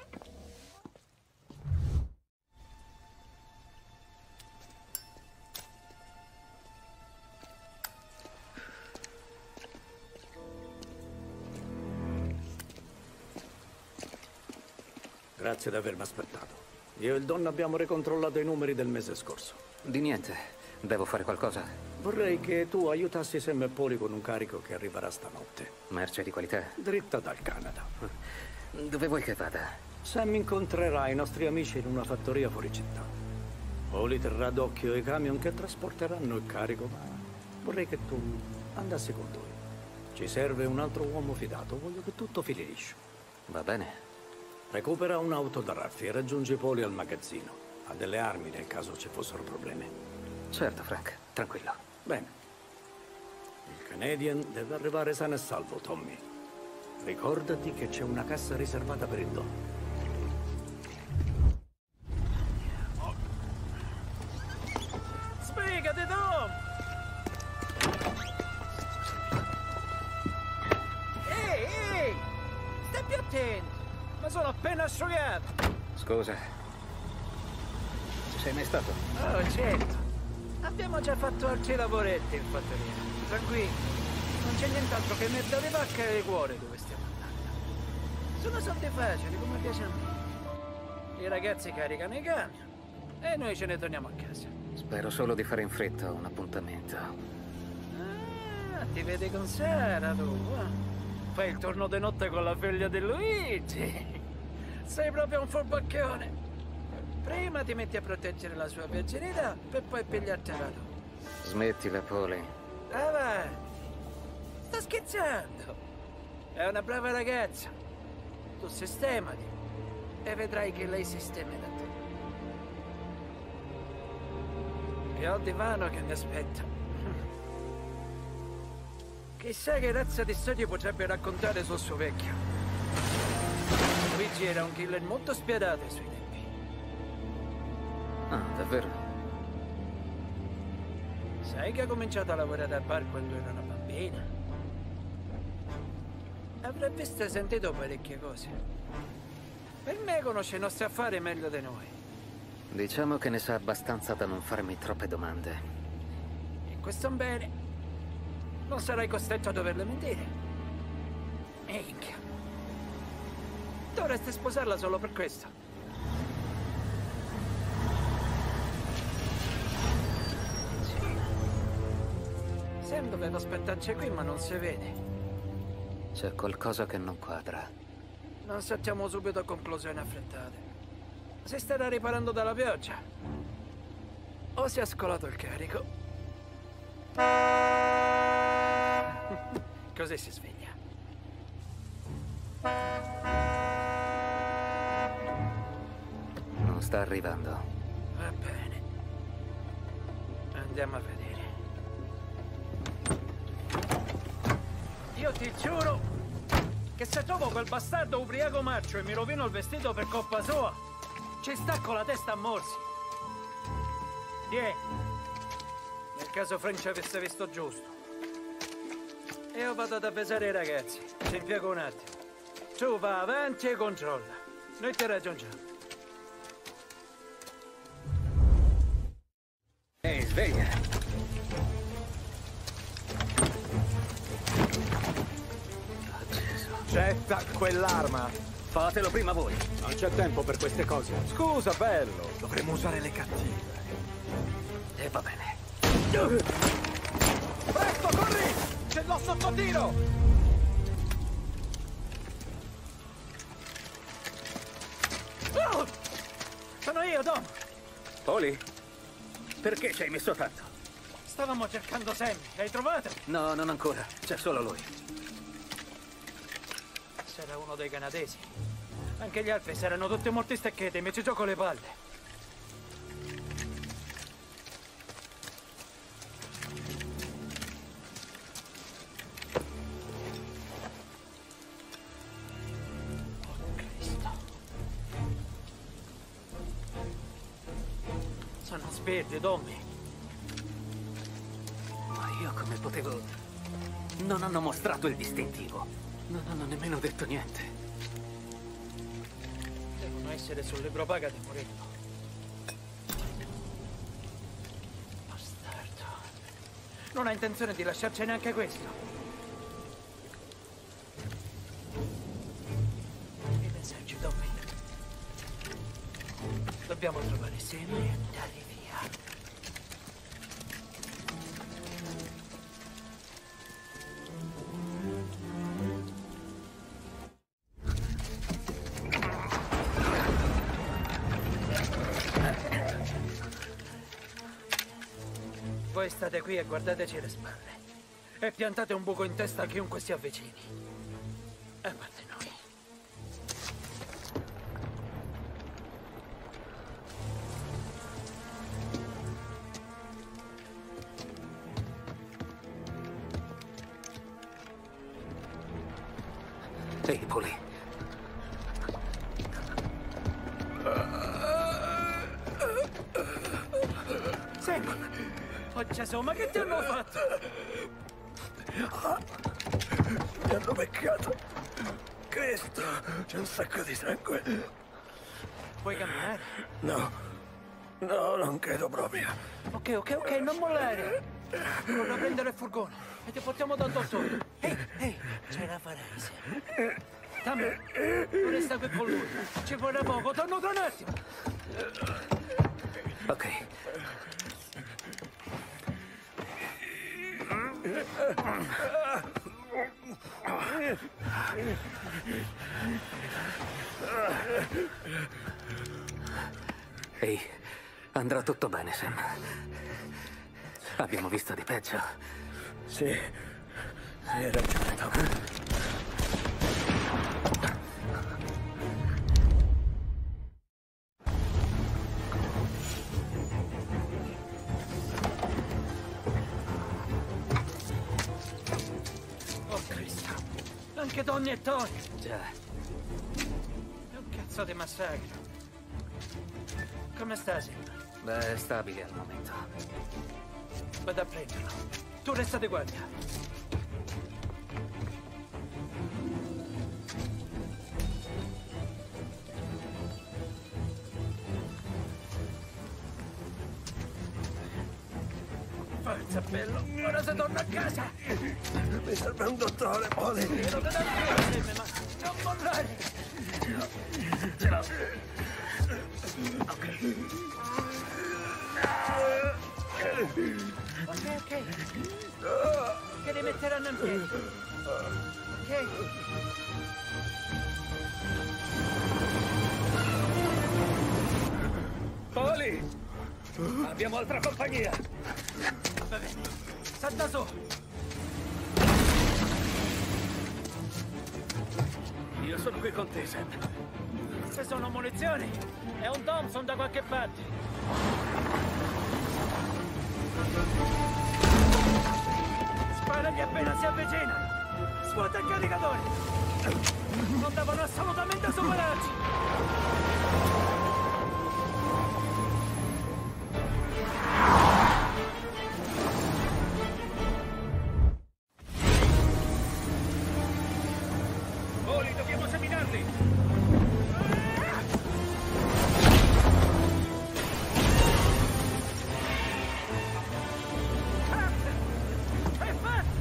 Grazie di avermi aspettato. Io e il Don abbiamo ricontrollato i numeri del mese scorso. Di niente. Devo fare qualcosa? Vorrei che tu aiutassi Sam e Poli con un carico che arriverà stanotte. Merce di qualità? Dritta dal Canada. Dove vuoi che vada? Sam incontrerà i nostri amici in una fattoria fuori città. Poli terrà d'occhio i camion che trasporteranno il carico, ma vorrei che tu andassi con lui. Ci serve un altro uomo fidato, voglio che tutto fili liscio. Va bene. Recupera un'auto da Raffi e raggiungi Poli al magazzino. Ha delle armi nel caso ci fossero problemi. Certo, Frank. Tranquillo. Bene. Il Canadian deve arrivare sano e salvo, Tommy. Ricordati che c'è una cassa riservata per il Don. Spiegati, Dom! Ehi, ehi! Stai più attento! Ma sono appena asciugato! Scusa. Ci sei mai stato? Oh, certo. Abbiamo già fatto altri lavoretti in fattoria. Tranquillo. Non c'è nient'altro che merda di vacca e cuore dove stiamo andando. Sono soldi facili, come piace a me. I ragazzi caricano i camion e noi ce ne torniamo a casa. Spero solo di fare in fretta un appuntamento. Ah, ti vedi con Sara tu, eh? Fai il turno di notte con la figlia di Luigi. Sei proprio un furbacchione. Prima ti metti a proteggere la sua virginità per poi pigliartela tu. Smettila, Poli. Ah, va. Sto scherzando. È una brava ragazza. Tu sistemati e vedrai che lei sistemerà te. E ho il divano che mi aspetta. Chissà che razza di storie potrebbe raccontare sul suo vecchio. Luigi era un killer molto spietato ai suoi tempi. Ah, davvero? Sai che ha cominciato a lavorare al bar quando era una bambina? Avrà visto e sentito parecchie cose. Per me conosce i nostri affari meglio di noi. Diciamo che ne sa abbastanza da non farmi troppe domande. E questo è un bene. Non sarai costretto a doverle mentire. Minchia. Dovresti sposarla solo per questo. Sam doveva aspettarci qui, ma non si vede. C'è qualcosa che non quadra. Non saltiamo subito a conclusioni affrettate. Si starà riparando dalla pioggia. O si è scolato il carico. Così si sveglia. Non sta arrivando. Va bene. Andiamo a vedere. Io ti giuro che se trovo quel bastardo ubriaco marcio e mi rovino il vestito per colpa sua, ci stacco la testa a morsi. Tiè. Nel caso Frank ci avesse visto giusto. Io vado ad avvisare i ragazzi. Ti impiego un attimo. Tu va avanti e controlla. Noi ti raggiungiamo. Ehi, sveglia! Getta quell'arma! Fatelo prima voi! Non c'è tempo per queste cose. Scusa, bello! Dovremmo usare le cattive. E va bene. Presto, corri! Ce l'ho sotto tiro! Oh! Sono io, Dom! Poli? Perché ci hai messo tanto? Stavamo cercando Sam. L'hai trovato? No, non ancora. C'è solo lui. Sarà uno dei canadesi. Anche gli altri saranno tutti morti steccheti, mi ci gioco le palle. Oh Cristo. Sono spiriti, Tommy. Ma io come potevo... Non hanno mostrato il distintivo. Non hanno nemmeno detto niente. Devono essere sul libro paga di Morello. Bastardo. Non ha intenzione di lasciarci neanche questo. Il messaggio, Tommy. Dobbiamo trovare Sam e andare via. Voi state qui e guardateci le spalle. E piantate un buco in testa a chiunque si avvicini. A parte noi. Ehi, Polly. Sam! Oh Gesù, ma che ti hanno fatto? Mi hanno beccato. Cristo, c'è un sacco di sangue. Puoi camminare? No, no, non credo proprio. Ok, ok, ok, non mollare. Corro a prendere il furgone e ti portiamo dal dottore. Ehi, ehi, ce la farai, Sam. Dammi, tu resta qui con lui. Ci vorrà poco, torno tra un attimo. Ok. Ehi, andrà tutto bene, Sam. Abbiamo visto di peggio. Sì, hai ragione, Tom. Anche Donny e Tony. Già. È un cazzo di massacro. Come sta, Sam? Beh, è stabile al momento. Vado a prenderlo. Tu resta di guardia. Forza, bello. Ora se torno a casa. Mi serve un dottore, Polly. Io non te do più, ma non mollare. Ce l'ho. Ok. Ok, ok. Che li metteranno in piedi. Ok. Polly! Abbiamo altra compagnia. Va bene. Salta su. Io sono qui con te, Sam. Se sono munizioni, è un Thompson da qualche parte. Sparagli appena si avvicina. Svuota il caricatore. Non devono assolutamente superarci. Polly, dobbiamo seminarli. È fatto!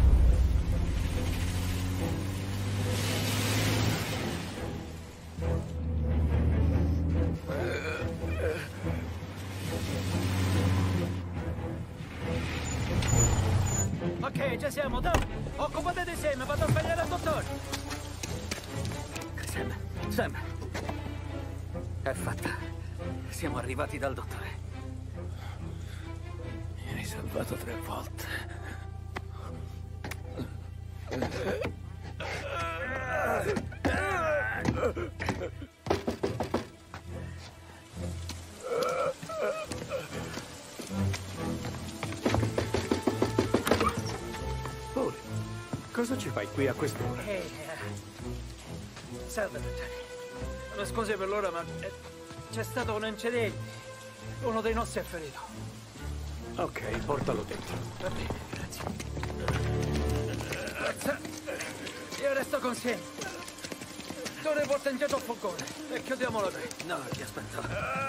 Ok, già siamo, Tom. Occupate di Sam, vado a svegliare il dottore. Sam, Sam. È fatta. Siamo arrivati dal dottore. Mi hai salvato tre volte. Polly, cosa ci fai qui a quest'ora? Eh, salve, dottore. Mi scusi per l'ora, ma eh, c'è stato un incidente. Uno dei nostri è ferito. Ok, portalo dentro. Va bene, grazie. Grazie. resto con Sam. Tu ne porti indietro al fogone e chiudiamolo qui. No, ti aspetto.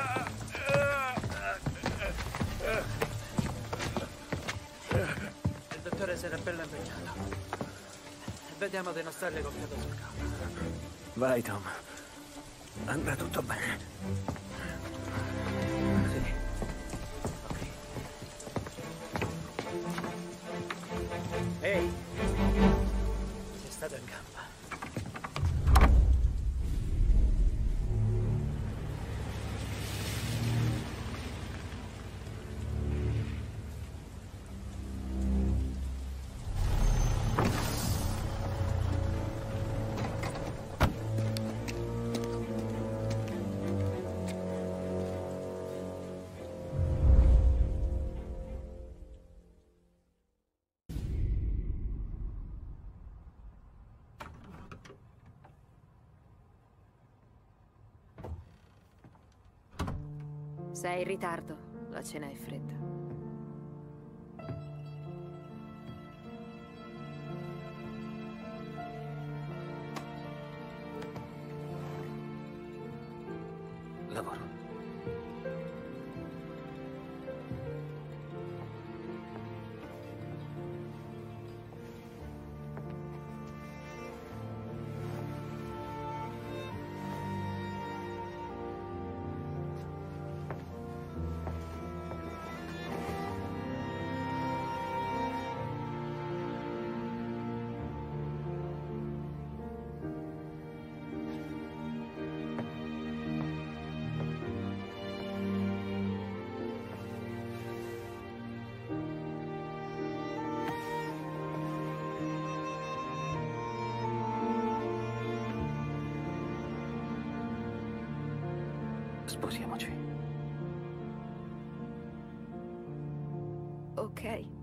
Il dottore si era bello impegnato. Vediamo di non stargli col fiato sul capo. Vai, Tom. Andrà tutto bene. Sì. Ok. Ehi! Sei stato in gamba. Sei in ritardo. La cena è fredda. Lavoro. Sposiamoci. Ok.